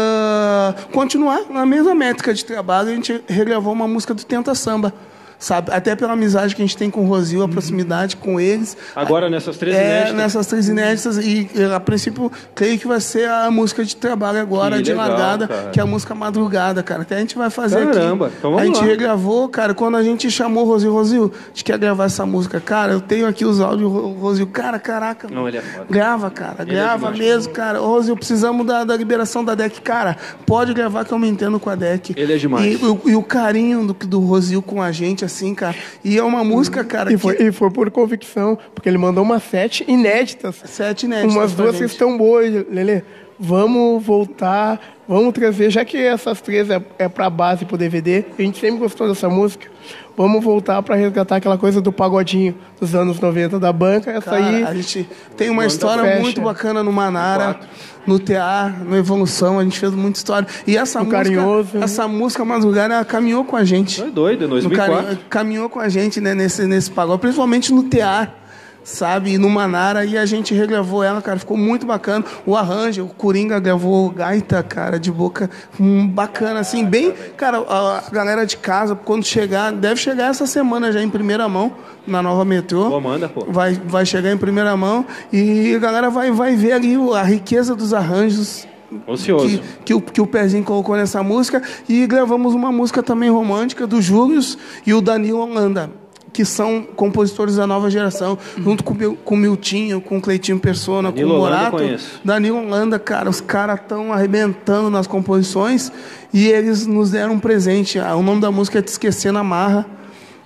continuar na mesma métrica de trabalho. A gente regravou uma música do Tenta Samba. Sabe? Até pela amizade que a gente tem com o Rosil, a proximidade com eles. Agora nessas 3 inéditas? Nessas 3 inéditas. E a princípio, creio que vai ser a música de trabalho agora, de largada, que é a música Madrugada, cara. Até a gente vai fazer aqui. Então vamos a gente regravou, cara, quando a gente chamou o Rosil, a gente quer gravar essa música. Cara, eu tenho aqui os áudios, o Rosil, cara, caraca. Não, ele é foda. Grava, cara, grava mesmo, cara. Ô, Rosil, precisamos da liberação da DEC. Cara, pode gravar que eu me entendo com a DEC. Ele é demais. E o carinho do Rosil com a gente, assim, cara. E é uma música, cara... E foi por convicção, porque ele mandou umas 7 inéditas. 7 inéditas. Umas 2 que estão boas, Lelê. Vamos voltar, vamos trazer, já que essas 3 é pra base, pro DVD, a gente sempre gostou dessa música, vamos voltar para resgatar aquela coisa do pagodinho dos anos 90 da banca. Essa cara, aí... A gente tem uma história muito bacana no Manara, no TA, no Evolução, a gente fez muita história. E essa música Madrugada, ela caminhou com a gente. É doido, 2004. Caminhou com a gente, né, nesse pagode, principalmente no TA. Sabe, no Manara, e a gente regravou ela, cara, ficou muito bacana. O arranjo, o Coringa gravou gaita, cara, de boca, bacana, assim, bem, cara, a galera de casa, quando chegar, deve chegar essa semana já em primeira mão, na Nova Metrô. Pô, manda, pô. Vai chegar em primeira mão, e a galera vai ver ali a riqueza dos arranjos ocioso que o Pezinho colocou nessa música. E gravamos uma música também romântica do Július e o Danilo Holanda, que são compositores da nova geração, junto com o Miltinho, com o Cleitinho Persona, Danilo com o Morato. Danilo Holanda, cara, os caras estão arrebentando nas composições e eles nos deram um presente. O nome da música é Te Esquecer na Marra.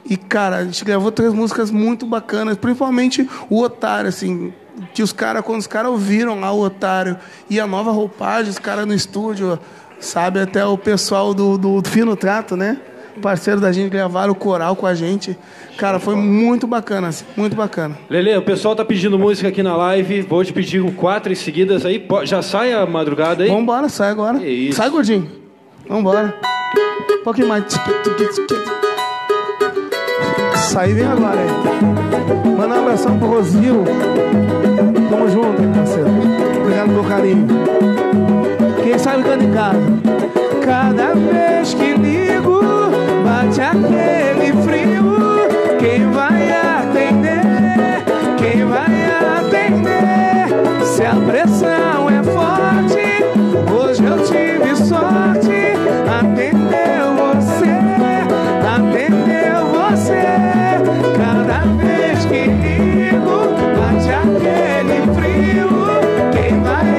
E, cara, a gente gravou 3 músicas muito bacanas, principalmente o Otário, assim, que quando os caras ouviram lá o Otário e a nova roupagem, os caras no estúdio, sabe, até o pessoal do Fino Trato, né? Parceiro da gente, gravaram o coral com a gente. Cara, foi muito bacana, assim, muito bacana. Lelê, o pessoal tá pedindo música aqui na live. Vou te pedir 4 em seguidas aí. Já sai a madrugada aí? Vambora, sai agora. Que isso. Sai, gordinho. Vambora. Um pouquinho mais. Sai, vem agora aí. Manda um abração pro Rosil. Tamo junto, parceiro. Obrigado pelo carinho. Quem sabe canta em casa. Cada vez que ligo, bate aquele frio. Quem vai atender? Quem vai atender? Se a pressão é forte, hoje eu tive sorte. Atendeu você, atendeu você. Cada vez que ligo, bate aquele frio. Quem vai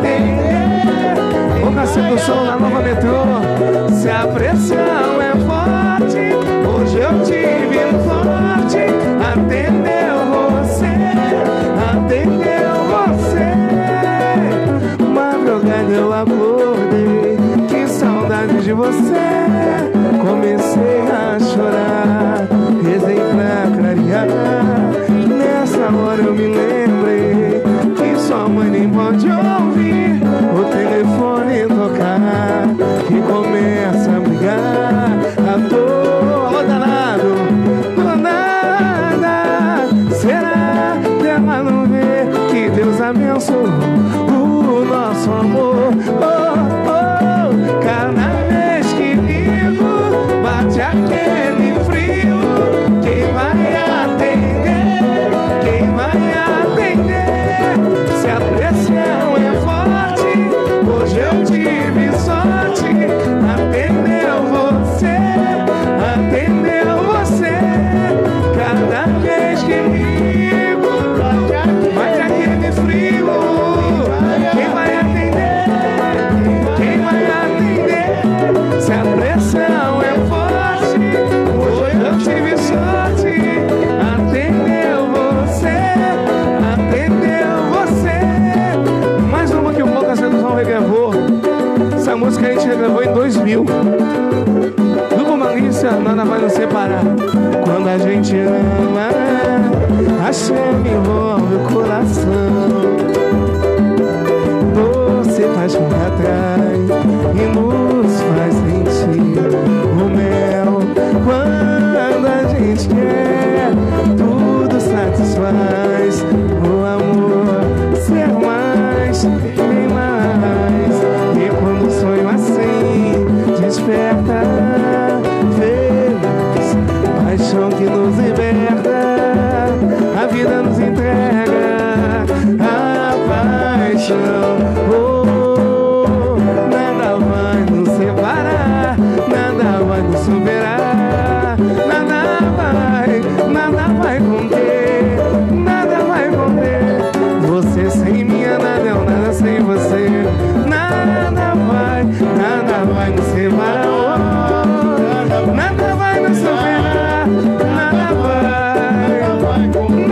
atender? Boca Centro do Som na Nova Metrô. Se a pressão é forte, hoje eu tive sorte. Atendeu você, atendeu você. Madrugada eu acordei, que saudade de você. Comecei a chorar, rezei pra clarear. Nessa hora eu me lembrei que sua mãe nem pode ouvir o telefone tocar e começa a brigar. À toa, danado, do nada. Será que ela não vê que Deus abençoou o nosso amor? Oh, oh. Cada vez que ligo, bate aquele frio. Quem vai atender? Quem vai atender? Se a pressão é forte, hoje eu tive sorte. Atendeu você, atendeu você. Cada vez que ligo, bate aquele frio. Quem vai atender? Quem vai atender? Se a pressão é forte, hoje eu tive sorte. Atendeu você, atendeu você. Mais uma que o Boca Centro do Som regravou. Essa música a gente regravou em 2000. Grupo Malícia, nada vai nos separar. Quando a gente ama, a chama envolve o coração. Você faz correr atrás e nos faz sentir o mel. Quando a gente quer, tudo satisfaz. O amor ser mais, bem mais. E quando o sonho assim desperta, feliz, paixão que nos liberta, a vida nos entrega a paixão. Oh, nada vai nos separar, nada vai nos superar, nada vai conter, nada vai conter. Você sem mim é nada, eu nada sem você. Nada vai nos separar, oh, nada vai nos superar, nada vai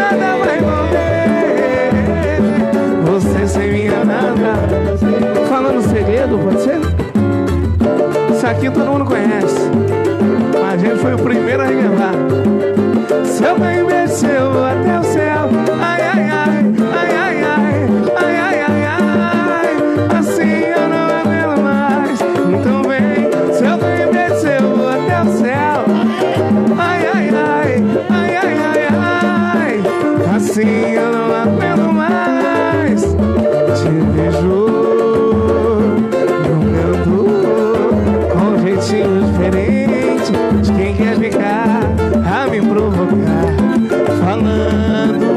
conter. Você sem mim é nada. Falando segredo, pode ser? Isso aqui todo mundo conhece, mas a gente foi o primeiro a regravar. Seu bem desceu até o céu. Ai, ai, ai, ai, ai, ai, ai, ai, ai, ai. Assim eu não aguento mais. Então vem, seu bem desceu até o céu. Ai, ai, ai, ai, ai, ai, ai. Assim eu não aguento mais. Te vejo jogando com um jeitinho diferente de quem quer ficar a me provocar, falando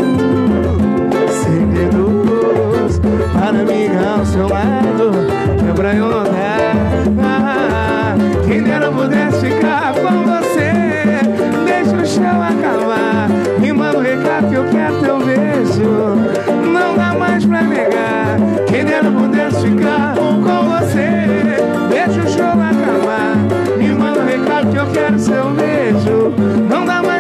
segredos para amigar ao seu lado, que é pra eu notar. Quem dera eu pudesse ficar com você, deixa o chão acabar, me manda um recado que eu quero teu beijo, não dá mais pra negar. Quem dera eu pudesse ficar com você, deixa o show acabar, me manda um recado que eu quero seu beijo, não dá mais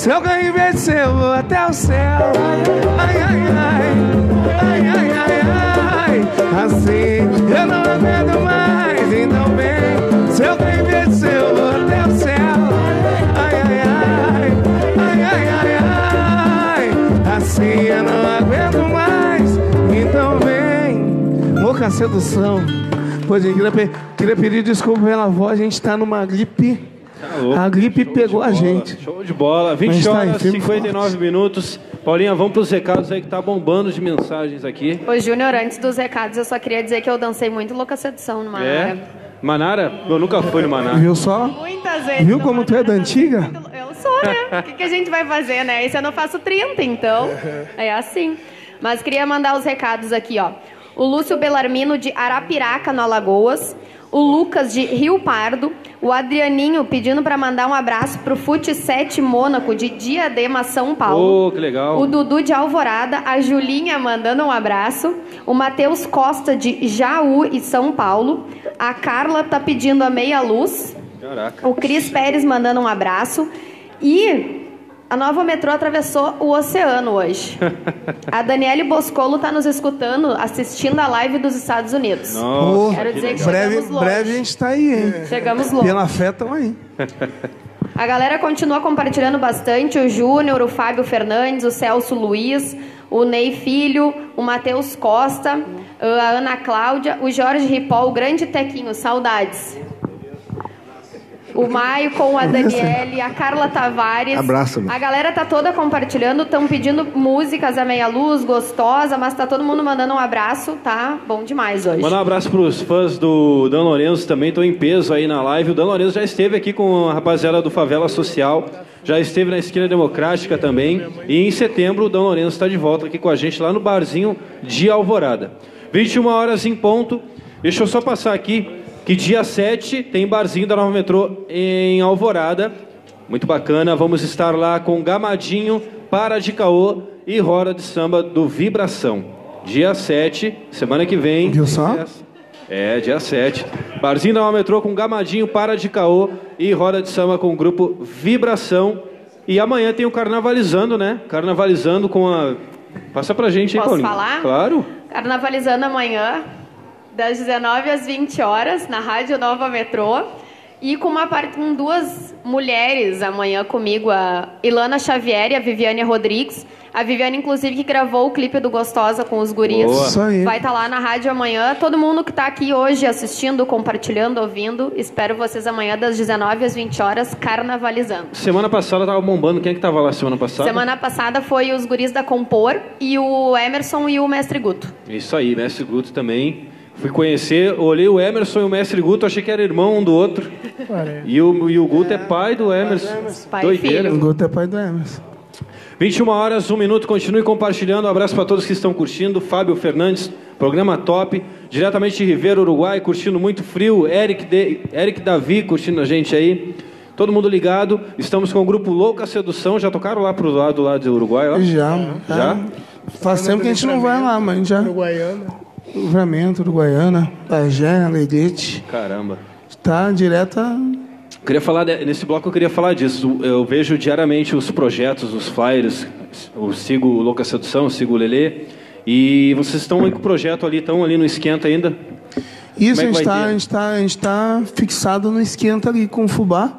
Seu canivete seu, vou até o céu. Ai, ai, ai, ai, ai, ai, ai. Assim eu não aguento mais, então vem. Seu canivete seu, vou até o céu. Ai, ai, ai, ai, ai, ai, ai. Assim eu não aguento mais, então vem. Louca sedução. Pô, gente, queria pedir desculpa pela voz, a gente tá numa gripe. A gripe pegou a gente. Show de bola. 20 horas e 59 minutos. Paulinha, vamos pros recados aí que tá bombando de mensagens aqui. Ô, Júnior, antes dos recados, eu só queria dizer que eu dancei muito Louca Sedução no Manara. Manara? Eu nunca fui no Manara. Viu só? Muitas vezes. Viu como tu é da antiga? Eu sou, né? O que a gente vai fazer, né? Esse ano eu faço 30, então é assim. Mas queria mandar os recados aqui, ó. O Lúcio Belarmino, de Arapiraca, no Alagoas. O Lucas, de Rio Pardo. O Adrianinho, pedindo para mandar um abraço pro Fute 7 Mônaco, de Diadema, São Paulo. Oh, que legal. O Dudu, de Alvorada. A Julinha, mandando um abraço. O Matheus Costa, de Jaú e São Paulo. A Carla tá pedindo a meia luz. Caraca. O Cris Pérez, mandando um abraço. E a Nova Metrô atravessou o oceano hoje. A Daniele Boscolo está nos escutando, assistindo a live dos Estados Unidos. Nossa, quero dizer que breve, chegamos longe. breve a gente tá aí, hein? Chegamos longe. Pela fé, tamo aí. A galera continua compartilhando bastante. O Júnior, o Fábio Fernandes, o Celso Luiz, o Ney Filho, o Matheus Costa, a Ana Cláudia, o Jorge Ripoll, o grande Tequinho, saudades. O Maicon, a Daniele, a Carla Tavares. Abraço, meu. A galera tá toda compartilhando, estão pedindo músicas a meia luz, gostosa, mas tá todo mundo mandando um abraço, tá bom demais hoje. Manda um abraço pros fãs do Dan Lourenço, também estão em peso aí na live. O Dan Lourenço já esteve aqui com a rapaziada do Favela Social, já esteve na Esquina Democrática também. E em setembro o Dan Lourenço está de volta aqui com a gente lá no barzinho de Alvorada. 21 horas em ponto. Deixa eu só passar aqui que dia 7 tem barzinho da Nova Metrô em Alvorada. Muito bacana. Vamos estar lá com Gamadinho, Para de Caô e roda de samba do Vibração. Dia 7, semana que vem. Viu só? É, dia 7. Barzinho da Nova Metrô com Gamadinho, Para de Caô e roda de samba com o grupo Vibração. E amanhã tem o Carnavalizando, né? Carnavalizando com a... Passa pra gente aí, Paulinho. Posso falar? Claro. Carnavalizando amanhã, das 19 às 20 horas, na Rádio Nova Metrô. E com duas mulheres amanhã comigo, a Ilana Xavier e a Viviane Rodrigues. A Viviane, inclusive, que gravou o clipe do Gostosa com os guris. Isso aí. Vai estar lá na rádio amanhã. Todo mundo que está aqui hoje assistindo, compartilhando, ouvindo. Espero vocês amanhã das 19 às 20 horas, carnavalizando. Semana passada tava bombando. Quem é que tava lá semana passada? Semana passada foi os guris da Compor e o Emerson e o Mestre Guto. Isso aí, Mestre Guto também. Fui conhecer, olhei o Emerson e o Mestre Guto, achei que era irmão um do outro. E o Guto é pai do Emerson. Pai e Doideira. filho. O Guto é pai do Emerson. 21 horas, 1 minuto, continue compartilhando. Um abraço para todos que estão curtindo. Fábio Fernandes, programa top. Diretamente de Ribeira, Uruguai, curtindo muito frio. Eric Davi curtindo a gente aí. Todo mundo ligado. Estamos com o grupo Louca Sedução. Já tocaram lá pro lado do Uruguai? Ó? Já? Faz tempo que a gente não vai lá, mas já. Uruguaiana. Livramento, Uruguaiana, Pajé, Alegrete. Caramba. Tá direta. Queria falar nesse bloco, eu queria falar disso. Eu vejo diariamente os projetos, os flyers. Eu sigo o Louca Sedução, eu sigo o Lelê. E vocês estão aí com o projeto ali, estão ali no Esquenta ainda? Isso, Como é que a gente tá fixado no Esquenta ali com o Fubá.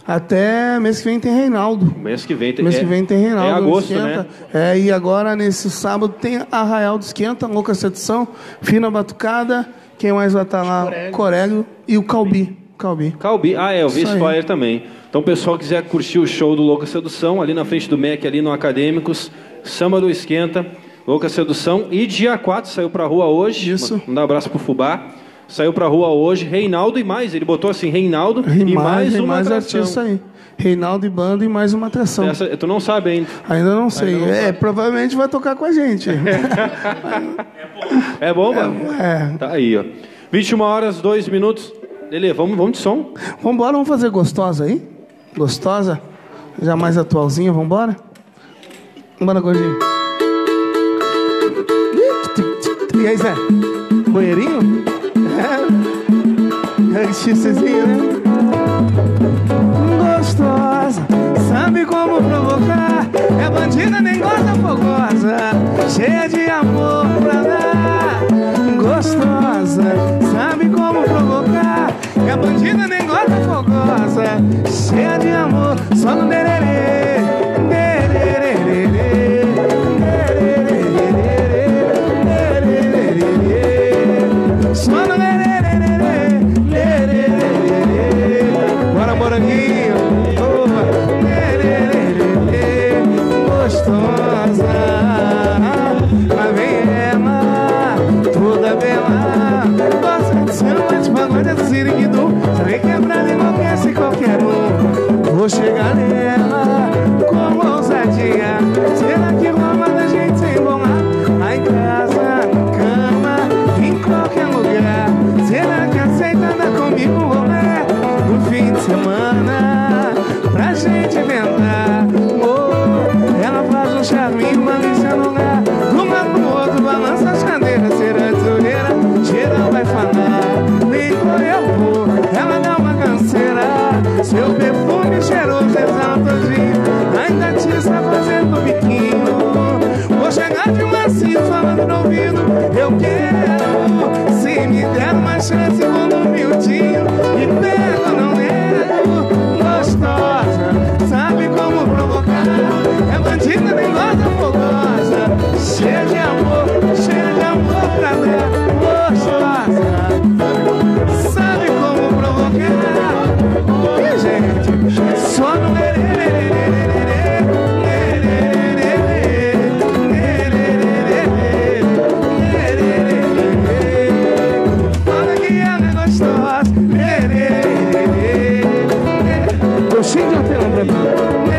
Até mês que vem tem Reinaldo. Mês que vem tem Reinaldo. É agosto, Esquenta. né? E agora, nesse sábado, tem Arraial do Esquenta, Louca Sedução, Fina Batucada. Quem mais vai estar lá? Corélio e o Calbi. Eu vi esse flyer também. Então, o pessoal que quiser curtir o show do Louca Sedução, ali na frente do MEC, ali no Acadêmicos, Samba do Esquenta, Louca Sedução. E dia 4 saiu pra rua hoje. Isso. Mandar um abraço pro Fubá. Saiu pra rua hoje, Reinaldo e mais. Ele botou assim, Reinaldo e mais uma atração. Artista aí. Reinaldo e banda e mais uma atração. Tu não sabe ainda. Ainda não sei. Provavelmente vai tocar com a gente. É bom, mano? Tá aí, ó. 21 horas, 2 minutos. Lelê, vamos de som? Vambora, vamos fazer Gostosa aí? Gostosa? Já mais atualzinha, vambora? Vambora, gordinho. E aí, Zé? Banheirinho? Artistazinho, né? Gostosa, sabe como provocar? bandida nem gosta fogosa, cheia de amor pra dar, gostosa, sabe como provocar. E a bandida nem gosta fogosa, cheia de amor, só no dererê, dererê, só no dererê, bora moranguinho, gostosa, lá vem ela, toda bela, gosta de samba, de pagode, de siriguidu, sabe quebrar e enlouquece qualquer um. Vou chegar nela com ousadia, será que rola da gente sem embolar? Lá em casa, na cama, em qualquer lugar, será que aceita andar comigo rolê? No fim de semana, pra gente inventar. Ela faz um charminho, malícia no lugar, do lado pro outro, balança as cadeiras, será tesoureira, geral vai falar. Nem qual eu vou, ela dá uma canseira, seu perfume cheiroso exala todinho, ainda te está fazendo biquinho. Vou chegar de macio falando no ouvido, eu quero, se me der uma chance vou no miudinho, e pego, não nego, gostosa, sabe como provocar. É bandida nem gosta fogosa, cheia de amor pra dar, gostosa, sabe como provocar. E gente, só no fala que ela é gostosa, gostinho de hortelã pra mim.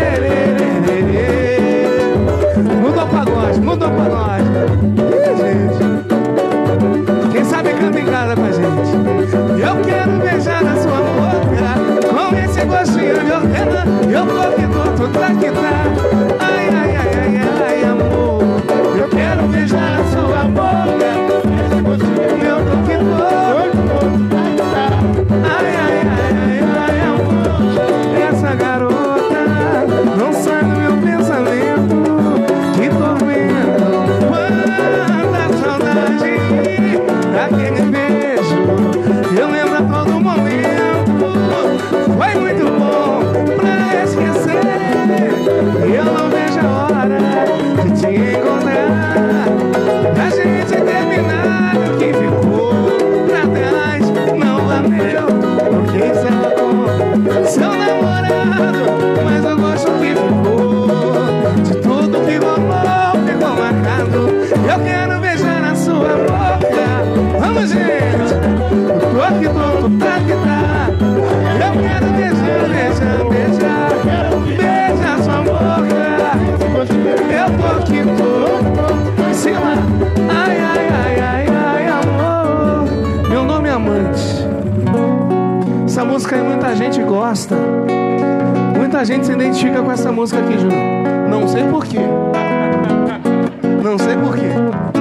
Mudou o pagode. Ih, gente, quem sabe canta em casa com a gente. Eu quero beijar na sua boca, com esse gostinho de hortelã. Eu tô que tô, tá que tá. Ai, ai, ai, ai, ai, amor. Eu quero beijar na sua boca, esse gostinho eu tô que tô. Ai, ai, ai, ai, ai, amor. Essa garota não sai do meu pensamento. Que tormento, quanta saudade daquele beijo, eu lembro a todo momento. Foi muito bom pra esquecer, eu não vejo a hora de te encontrar, pra gente terminar o que ficou pra trás. Não valeu, porque estava com seu namorado, mas eu gosto que ficou, de tudo que rolou ficou marcado. Eu quero beijar na sua boca, vamos gente, tô aqui, tô, tá que tá. Eu quero beijar, beijar, beijar, beijar sua boca. Eu tô aqui, tô, siga lá. Ai, ai, ai, ai, ai, amor. Meu nome é Amante. Essa música aí muita gente gosta, muita gente se identifica com essa música aqui, Júnior. Não sei porquê. Não sei porquê.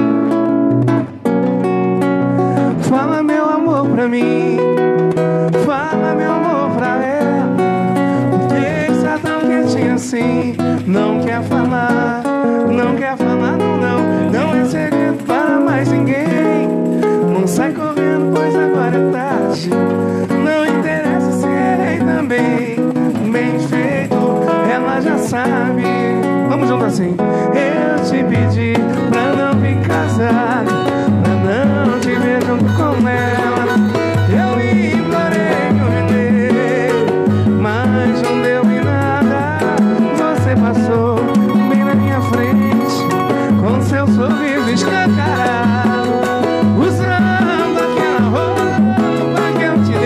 Fala meu amor pra mim, fala meu amor pra ela. Por que está tão quietinha assim? Não quer falar, não quer falar, não é segredo para mais ninguém. Não sai correndo, pois agora é tarde. Não interessa se errei também. Bem feito, ela já sabe. Vamos junto assim. Eu te pedi pra não me casar, pra não te ver junto com ela. Eu implorei, mas não deu em nada. Você passou bem na minha frente, com seu sorriso escancarado, usando aquela roupa que eu te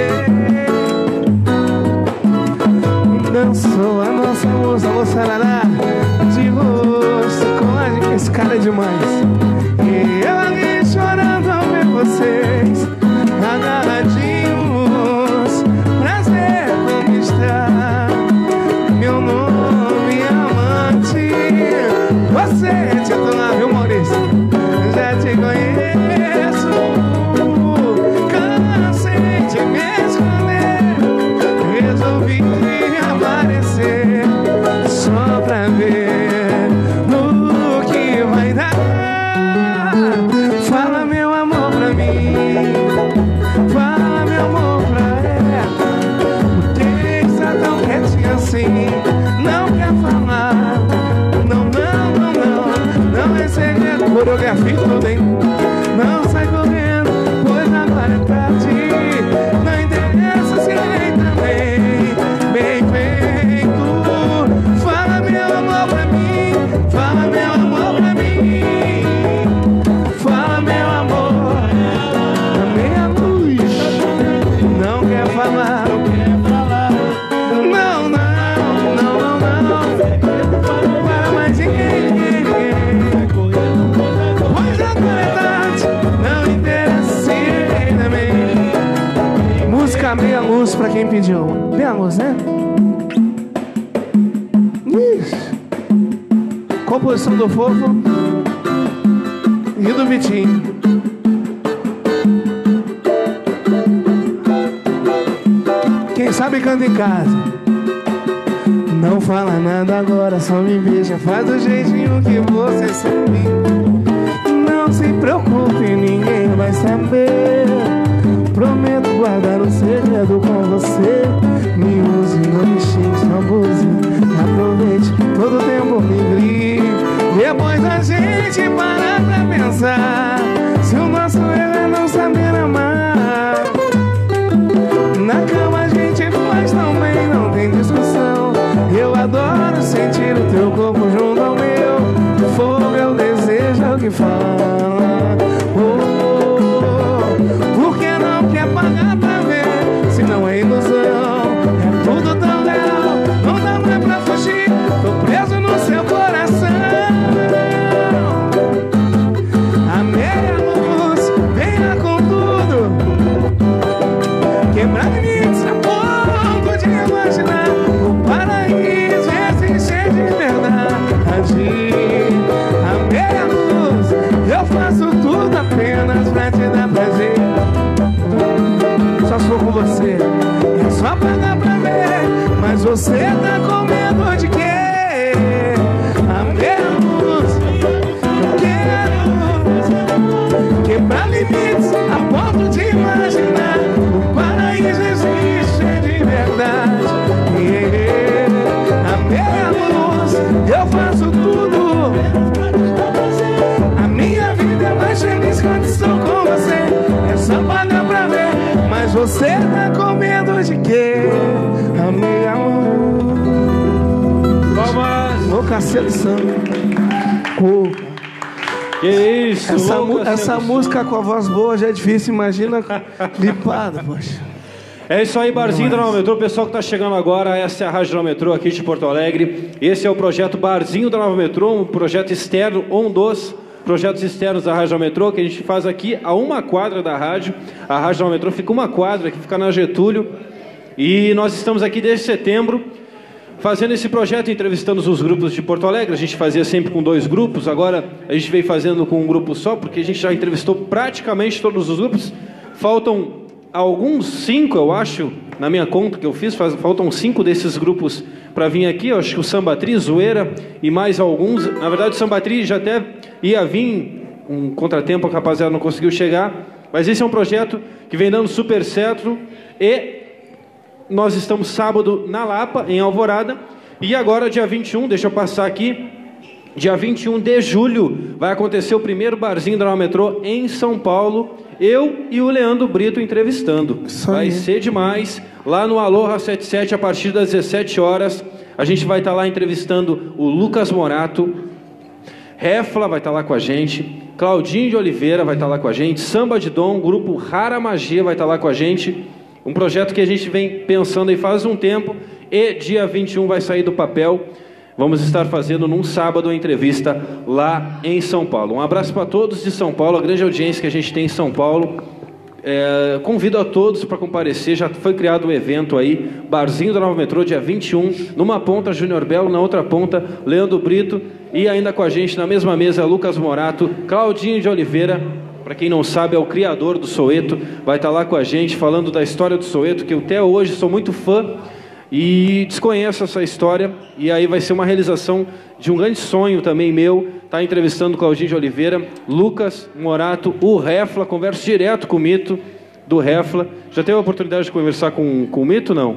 dei. Dançou a nossa moçarada de rosto com a gente. Esse cara é demais. E eu ali chorando ao ver vocês agarradinhos, prazer conquistar meu nome é Amante. Você é titular, viu, Maurício? Já te conheço, cansei de me esconder, resolvi aparecer só pra ver Isso pra quem pediu. Vemos, né? Isso. Composição do Fofo e do Vitinho. Quem sabe canta em casa. Não fala nada agora, só me beija. Faz do jeitinho que você sabe. Não se preocupe, ninguém vai saber. Prometo guardar o segredo com você. Me use, não me xingue, não abuse. Aproveite todo o tempo livre. Depois a gente para pra pensar se o nosso erro é não saber amar. Na cama a gente faz tão bem, não tem discussão. Eu adoro sentir o teu corpo junto ao meu. Fogo é o desejo, é o que fala. Por que não quer pagar pra ver? Se não é ilusão, é tudo tão real. Não dá mais pra fugir, tô preso no seu coração. A meia luz, venha com tudo. Quebrar limites a ponto de imaginar o paraíso existe de verdade. A meia luz, eu faço tudo apenas pra te dar prazer. Só sou com você, é só pagar pra ver. Mas você tá com medo de quê? A meia luz, eu quero quebrar limites a ponto de imaginar o paraíso existe de verdade. A meia luz, eu faço tudo. A minha vida é mais feliz quando estou com você. É só pagar pra ver. Mas você tá com medo de quê? A meia luz. Palmas. Louca seleção. Que isso, essa música com a voz boa já é difícil, imagina clipada, poxa. É isso aí, Barzinho da Nova Metrô. Pessoal que está chegando agora, essa é a Rádio Nova Metrô aqui de Porto Alegre. Esse é o projeto Barzinho da Nova Metrô, um projeto externo, um dos projetos externos da Rádio Nova Metrô, que a gente faz aqui a uma quadra da rádio. A Rádio Nova Metrô fica uma quadra, que fica na Getúlio. E nós estamos aqui desde setembro, fazendo esse projeto, entrevistando os grupos de Porto Alegre. A gente fazia sempre com 2 grupos, agora a gente veio fazendo com um grupo só, porque a gente já entrevistou praticamente todos os grupos. Faltam alguns 5, eu acho, na minha conta que eu fiz, faltam 5 desses grupos para vir aqui. Eu acho que o Sambatri, Zoeira e mais alguns. Na verdade o Sambatri já até ia vir, um contratempo, a rapaziada não conseguiu chegar. Mas esse é um projeto que vem dando super certo. E nós estamos sábado na Lapa, em Alvorada. E agora dia 21, deixa eu passar aqui, dia 21 de julho vai acontecer o primeiro Barzinho da Nova Metrô em São Paulo. Eu e o Leandro Brito entrevistando. Vai ser demais. Lá no Aloha 77, a partir das 17 horas, a gente vai estar lá entrevistando o Lucas Morato. Refla vai estar lá com a gente. Claudinho de Oliveira vai estar lá com a gente. Samba de Dom, grupo Rara Magia vai estar lá com a gente. Um projeto que a gente vem pensando aí faz um tempo. E dia 21 vai sair do papel. Vamos estar fazendo num sábado a entrevista lá em São Paulo. Um abraço para todos de São Paulo, a grande audiência que a gente tem em São Paulo. Convido a todos para comparecer. Já foi criado um evento aí, Barzinho da Nova Metrô, dia 21. Numa ponta, Júnior Belo, na outra ponta, Leandro Brito. E ainda com a gente na mesma mesa, Lucas Morato, Claudinho de Oliveira. Para quem não sabe, é o criador do Soweto. Vai estar lá com a gente, falando da história do Soweto, que eu até hoje sou muito fã. E desconheço essa história, e aí vai ser uma realização de um grande sonho também meu, tá entrevistando o Claudinho de Oliveira, Lucas Morato, o Refla, converso direto com o Mito do Refla. Já teve a oportunidade de conversar com o Mito, não?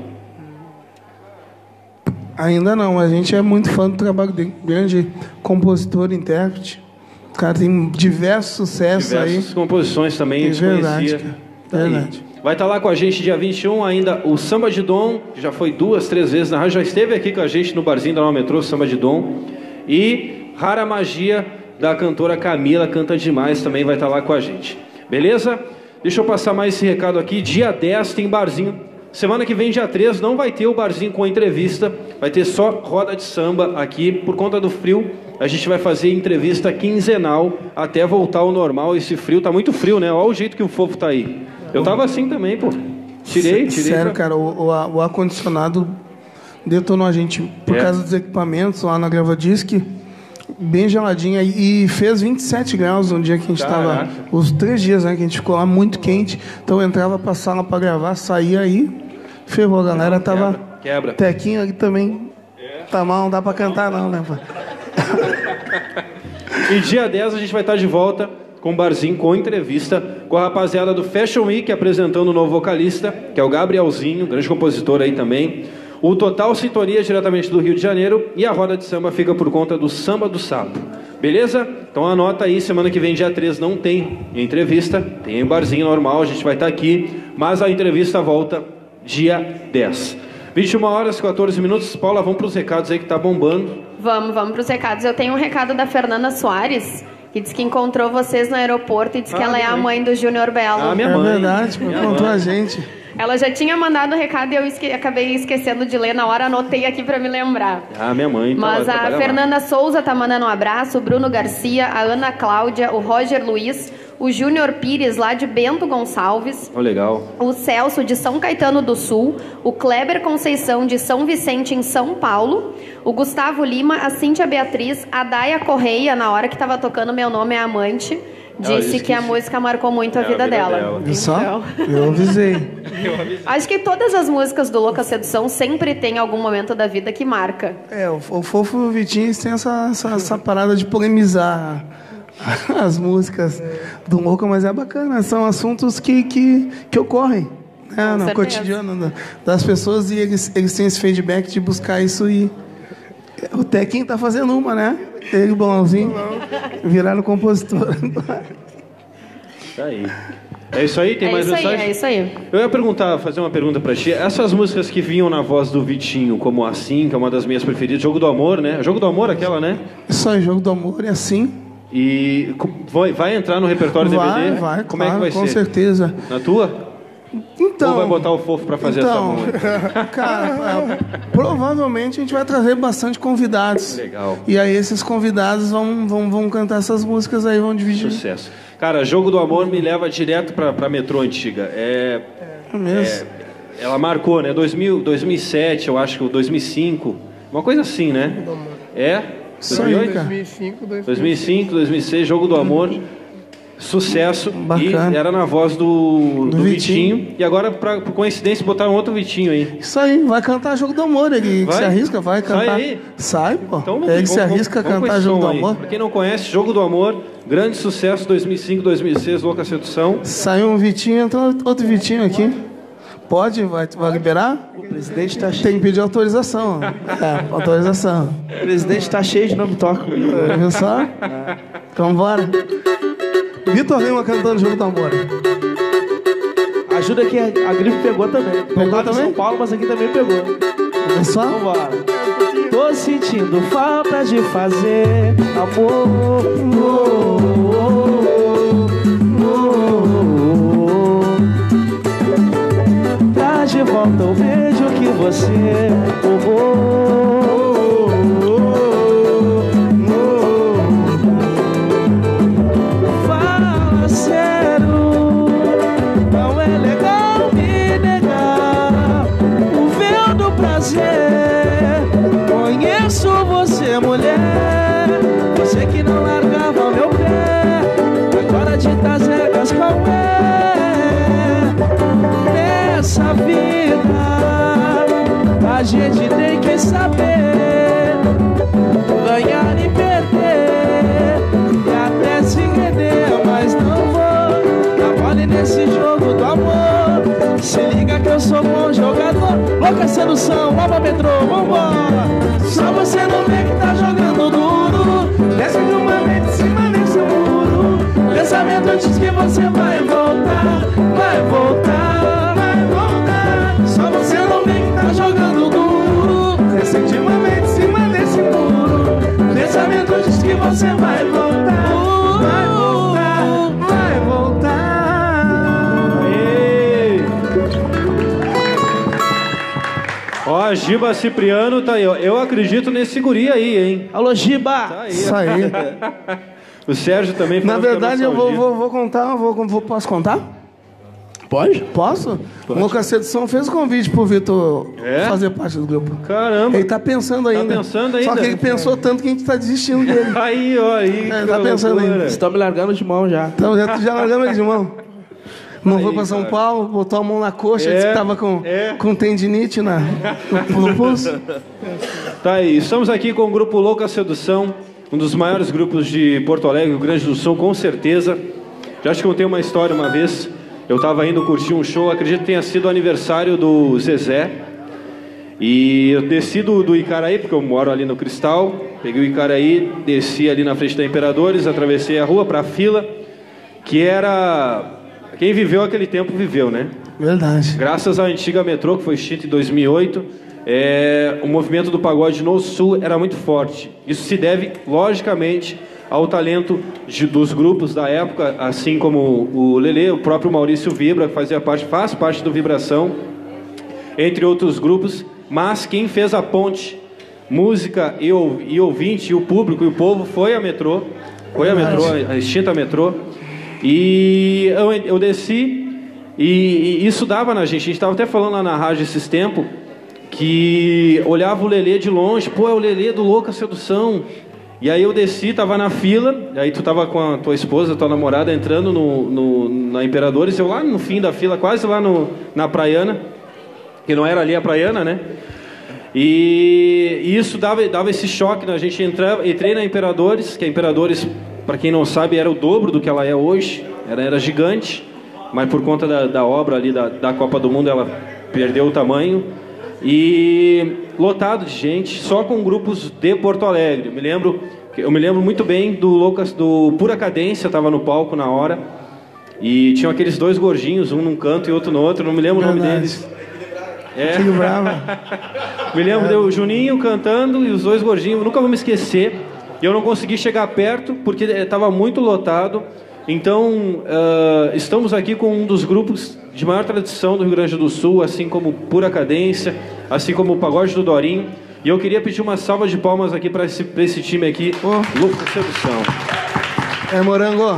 Ainda não, a gente é muito fã do trabalho dele, grande compositor, intérprete. O cara tem diversos sucessos aí. Diversas composições também, desconhecia. Verdade. Vai estar lá com a gente dia 21 ainda o Samba de Dom, que já foi 2, 3 vezes na rádio, já esteve aqui com a gente no Barzinho da Nova Metrô, Samba de Dom. E Rara Magia, da cantora Camila, canta demais, também vai estar lá com a gente. Beleza? Deixa eu passar mais esse recado aqui. Dia 10 tem Barzinho. Semana que vem, dia 3, não vai ter o Barzinho com a entrevista, vai ter só roda de samba aqui, por conta do frio. A gente vai fazer entrevista quinzenal até voltar ao normal. Esse frio, tá muito frio, né? Olha o jeito que o fofo tá aí. Eu tava assim também, pô. Tirei. Sério, cara, o ar-condicionado detonou a gente por causa dos equipamentos lá na Gravadisc, bem geladinha, e fez 27 graus no dia que a gente estava, os 3 dias, né, que a gente ficou lá muito quente, então eu entrava pra sala pra gravar, saía aí, ferrou, a galera tava... Quebra. Tequinho aqui também, tá mal, não dá pra cantar não, né? E dia 10 a gente vai estar de volta com um barzinho, com entrevista, com a rapaziada do Fashion Week, apresentando o novo vocalista, que é o Gabrielzinho, grande compositor aí também. O Total Sintonia, diretamente do Rio de Janeiro. E a roda de samba fica por conta do Samba do Sapo. Beleza? Então anota aí, semana que vem, dia 3, não tem entrevista. Tem um barzinho normal, a gente vai estar aqui. Mas a entrevista volta dia 10. 21 horas, 14 minutos. Paula, vamos para os recados aí que tá bombando. Vamos para os recados. Eu tenho um recado da Fernanda Soares, que disse que encontrou vocês no aeroporto e disse que ela é a mãe do Júnior Belo. Minha mãe. É verdade, encontrou a gente. Ela já tinha mandado o recado e eu acabei esquecendo de ler na hora, anotei aqui pra me lembrar. Minha mãe. Mas a Fernanda Souza tá mandando um abraço, o Bruno Garcia, a Ana Cláudia, o Roger Luiz, o Júnior Pires, lá de Bento Gonçalves. Legal. O Celso, de São Caetano do Sul. O Kleber Conceição, de São Vicente, em São Paulo. O Gustavo Lima, a Cíntia Beatriz, a Daia Correia, na hora que tava tocando Meu Nome é Amante. Disse que a música marcou muito a vida dela. Então, só? Eu avisei. Acho que todas as músicas do Louca Sedução sempre tem algum momento da vida que marca. O Fofo Vitinho tem essa parada de polemizar as músicas do Louca, mas é bacana. São assuntos que ocorrem, né, no cotidiano das pessoas, e eles têm esse feedback de buscar isso. E o Tequinho tá fazendo uma, né? Ele, o Bolãozinho, viraram compositor. Tá aí. É isso aí? Tem mais mensagem? É isso aí. Eu ia fazer uma pergunta pra ti. Essas músicas que vinham na voz do Vitinho, como Assim, que é uma das minhas preferidas, Jogo do Amor, né? Jogo do Amor, aquela, né? Isso aí, Jogo do Amor é assim. E vai entrar no repertório DVD? Vai, como claro, é que vai ser? Com certeza. Na tua? Então, ou vai botar o Fofo pra fazer essa música? Cara, provavelmente a gente vai trazer bastante convidados. Legal. E aí esses convidados vão cantar essas músicas aí, vão dividir. Sucesso. Cara, Jogo do Amor me leva direto pra metrô antiga. Ela marcou, né? 2007, eu acho que 2005. Uma coisa assim, né? 2008? 2005, 2006, Jogo do Amor. Sucesso. Bacana. E era na voz do Vitinho. E agora, por coincidência, botaram outro Vitinho aí. Isso aí, vai cantar Jogo do Amor. Ele se arrisca, vai cantar. Sai aí. Sai, pô. Então, ele se arrisca a cantar Jogo do Amor. Pra quem não conhece, Jogo do Amor, grande sucesso, 2005, 2006, Louca Sedução. Saiu um Vitinho, entrou outro Vitinho aqui. Pode? Vai liberar? O presidente tá cheio. Tem que pedir autorização. Autorização. O presidente tá cheio de nome toca. Viu só? Então bora. Vitor Lima cantando Jogo do Amor. Ajuda que a gripe pegou também. Pegou também? Em São Paulo, mas aqui também pegou. Viu só? Vambora. Tô sentindo falta de fazer amor. Traz de volta o beijo que você roubou. Fala sério, não é legal me negar o véu do prazer. Conheço você, mulher, você que não largava meu pé, agora de das regras qual é? Nessa vida a gente tem que saber ganhar e perder, e até se render, mas não vou dar mole nesse jogo do amor. Se liga que eu sou bom jogador. Louca Sedução, nova metrô, vambora. Só você não vê que tá jogando duro. Desce de uma vez em cima desse muro. Pensamento diz que você vai voltar, vai voltar, vai voltar. Só você não vê que tá jogando duro. Desce de uma vez em cima desse muro. Pensamento diz que você vai voltar, vai voltar, vai voltar. Ó, a Giba Cipriano tá aí, ó. Eu acredito nesse guri aí, hein? Alô, Giba! Tá aí. Isso aí. O Sérgio também Na falou verdade, que é eu vou contar. Posso contar? Pode? Posso? O Louca Sedução fez o convite pro Vitor fazer parte do grupo. Caramba. Ele tá pensando ainda. Só que ele pensou tanto que a gente tá desistindo dele. Aí, ó. Ele tá pensando ainda. Vocês estão me largando de mão já. Então, já largamos ele de mão. Não foi pra São Paulo, botou a mão na coxa, disse que tava com tendinite no pulso. Tá aí, estamos aqui com o grupo Louca Sedução, um dos maiores grupos de Porto Alegre, Rio Grande do Sul, com certeza. Já te contei uma história uma vez. Eu estava indo curtir um show, acredito que tenha sido o aniversário do Zezé. E eu desci do Icaraí, porque eu moro ali no Cristal. Peguei o Icaraí, desci ali na frente da Imperadores, atravessei a rua para a fila, que era... Quem viveu aquele tempo viveu, né? Verdade. Graças à antiga metrô, que foi extinta em 2008, o movimento do pagode no Sul era muito forte. Isso se deve, logicamente, ao talento dos grupos da época, assim como o Lelê, o próprio Maurício Vibra, que faz parte do Vibração, entre outros grupos, mas quem fez a ponte, música e ouvinte, e o público e o povo, foi a metrô, a extinta metrô, e eu desci, e isso dava na gente, a gente estava até falando lá na rádio esses tempos, que olhava o Lelê de longe, pô, é o Lelê do Louca Sedução. E aí eu desci, tava na fila, aí tu tava com a tua esposa, tua namorada, entrando na Imperadores, eu lá no fim da fila, quase lá na Praiana, que não era ali a Praiana, né? E isso dava esse choque, né? A gente entrei na Imperadores, que a Imperadores, para quem não sabe, era o dobro do que ela é hoje, era gigante, mas por conta da obra ali da Copa do Mundo, ela perdeu o tamanho. E lotado de gente, só com grupos de Porto Alegre. Eu me lembro muito bem do Pura Cadência, estava no palco na hora. E tinham aqueles dois gordinhos, um num canto e outro no outro, não me lembro o nome deles. Me lembro do Juninho cantando e os dois gordinhos, nunca vou me esquecer. E eu não consegui chegar perto porque estava muito lotado. Então, estamos aqui com um dos grupos de maior tradição do Rio Grande do Sul, assim como Pura Cadência, assim como o Pagode do Dorinho. E eu queria pedir uma salva de palmas aqui para esse time aqui, Louca Sedução. Morango.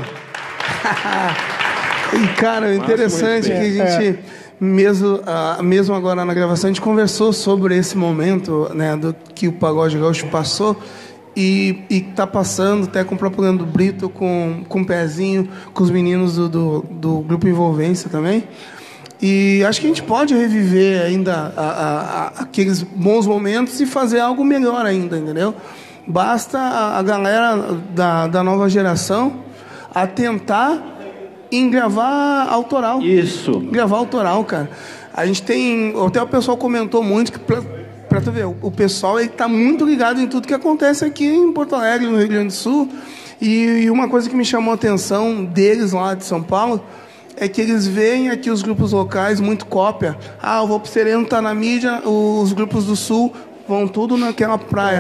E, cara, interessante que a gente, mesmo agora na gravação, a gente conversou sobre esse momento, né, do que o Pagode Gaúcho passou. E tá passando até com o próprio Leandro Brito, com o Pezinho, com os meninos do Grupo Envolvência também. E acho que a gente pode reviver ainda aqueles bons momentos e fazer algo melhor ainda, entendeu? Basta a galera da nova geração tentar em gravar autoral. Isso. Gravar autoral, cara. A gente tem... Até o pessoal comentou muito que... Pra tu ver, o pessoal está muito ligado em tudo que acontece aqui em Porto Alegre, no Rio Grande do Sul. E uma coisa que me chamou a atenção deles lá de São Paulo é que eles veem aqui os grupos locais muito cópia. O Vou Pro Sereno está na mídia, os grupos do Sul vão tudo naquela praia.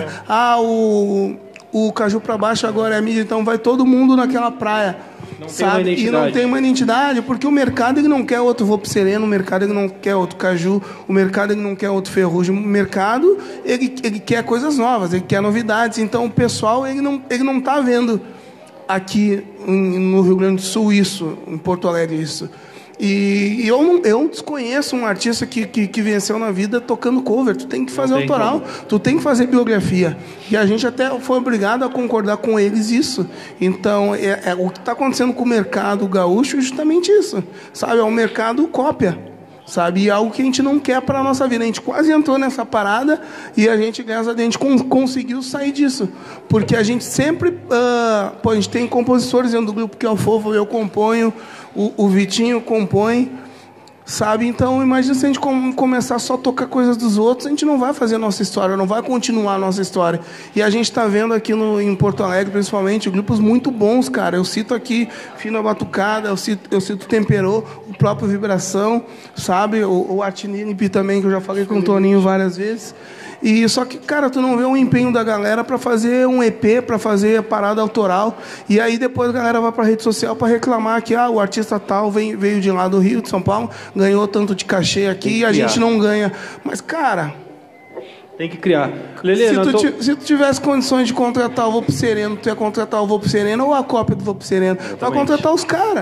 O Caju para Baixo agora é mídia, então vai todo mundo naquela praia. Não tem uma identidade. E não tem uma identidade, porque o mercado ele não quer outro Vou Pro Sereno, o mercado ele não quer outro Caju, o mercado ele não quer outro Ferrugem, o mercado ele quer coisas novas, ele quer novidades. Então o pessoal ele não está vendo aqui no Rio Grande do Sul isso, em Porto Alegre isso. E eu desconheço um artista que venceu na vida tocando cover. Tu tem que fazer autoral, tu tem que fazer biografia. E a gente até foi obrigado a concordar com eles isso. Então, o que está acontecendo com o mercado gaúcho é justamente isso. Sabe, é um mercado cópia. Sabe, e é algo que a gente não quer para a nossa vida. A gente quase entrou nessa parada e a gente, graças a Deus, conseguiu sair disso. Porque a gente sempre... a gente tem compositores dentro do grupo que é o Fofo, eu componho, o Vitinho compõe, sabe? Então, imagina se a gente começar só a tocar coisas dos outros, a gente não vai fazer a nossa história, não vai continuar a nossa história. E a gente está vendo aqui em Porto Alegre, principalmente, grupos muito bons, cara. Eu cito aqui Fina Batucada, eu cito Temperô, o próprio Vibração, sabe? O Artinip também, que eu já falei com o Toninho várias vezes. E só que, cara, tu não vê um empenho da galera para fazer um EP, para fazer a parada autoral. E aí depois a galera vai para rede social para reclamar que o artista tal veio de lá do Rio, de São Paulo, ganhou tanto de cachê aqui e a gente não ganha. Mas, cara... Tem que criar. Lelê, se tu tivesse condições de contratar o Vou Pro Sereno, tu ia contratar o Vou Pro Sereno ou a cópia do Vou Pro Sereno? Tu vai contratar os caras.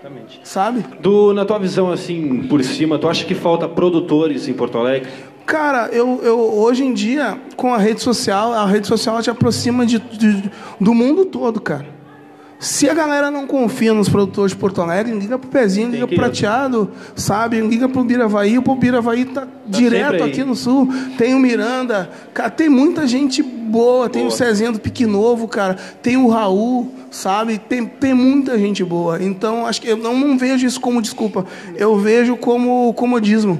Exatamente. Sabe? Na tua visão, assim, por cima, tu acha que falta produtores em Porto Alegre? Cara, eu hoje em dia, com a rede social ela te aproxima do mundo todo, cara. Se a galera não confia nos produtores de Porto Alegre, liga pro Pezinho, liga pro Prateado, sabe? Liga pro Biravaí, o Biravaí tá direto aqui no sul. Tem o Miranda, cara, tem muita gente boa. Tem o Cezinha do Pique Novo, cara. Tem o Raul, sabe? Tem muita gente boa. Então, acho que eu não vejo isso como desculpa. Eu vejo como comodismo.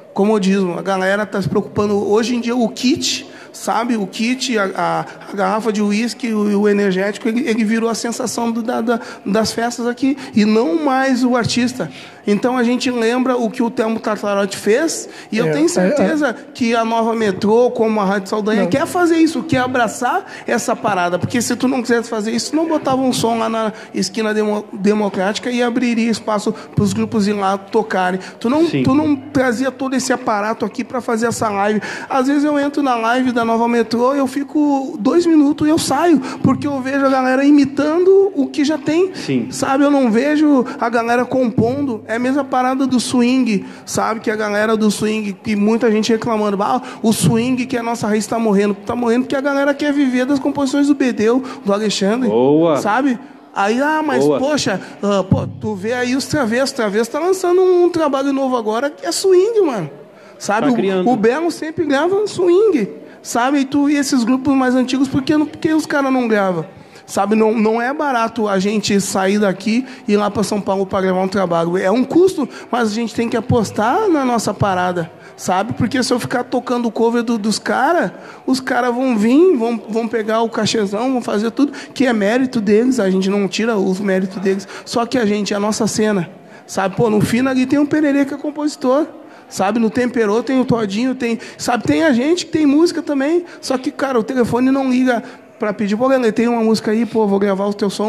A galera tá se preocupando. Hoje em dia, o kit... Sabe, o kit, a garrafa de uísque, o energético, ele virou a sensação das festas aqui, e não mais o artista. Então a gente lembra o que o Telmo Tartarotti fez, e eu tenho certeza que a Nova Metrô, como a Rádio Saldanha, quer fazer isso, quer abraçar essa parada. Porque se tu não quisesse fazer isso, não botava um som lá na esquina democrática e abriria espaço para os grupos ir lá tocarem. Tu não trazia todo esse aparato aqui para fazer essa live. Às vezes eu entro na live da Nova Metrô, eu fico 2 minutos e eu saio, porque eu vejo a galera imitando o que já tem. Sim. Sabe, eu não vejo a galera compondo. É a mesma parada do swing, sabe? Que a galera do swing, que muita gente reclamando, o swing que a nossa raiz está morrendo. Está morrendo porque a galera quer viver das composições do Bedeu, do Alexandre. Boa. Sabe? Aí, poxa, tu vê aí os Travessos. O Travesso tá lançando um trabalho novo agora que é swing, mano. Sabe? Tá o Belo sempre grava swing. Sabe? E esses grupos mais antigos, por que os caras não gravam? Sabe, não é barato a gente sair daqui e ir lá para São Paulo para gravar um trabalho. É um custo, mas a gente tem que apostar na nossa parada, sabe? Porque se eu ficar tocando o cover dos caras, os caras vão vir, vão pegar o cachezão, vão fazer tudo, que é mérito deles, a gente não tira os méritos deles. Só que a nossa cena, sabe? No Fina ali tem um Pererê que é compositor. Sabe, no Temperô tem o Todinho, tem a gente que tem música também. Só que, cara, o telefone não liga para pedir, tem uma música aí, vou gravar o teu som.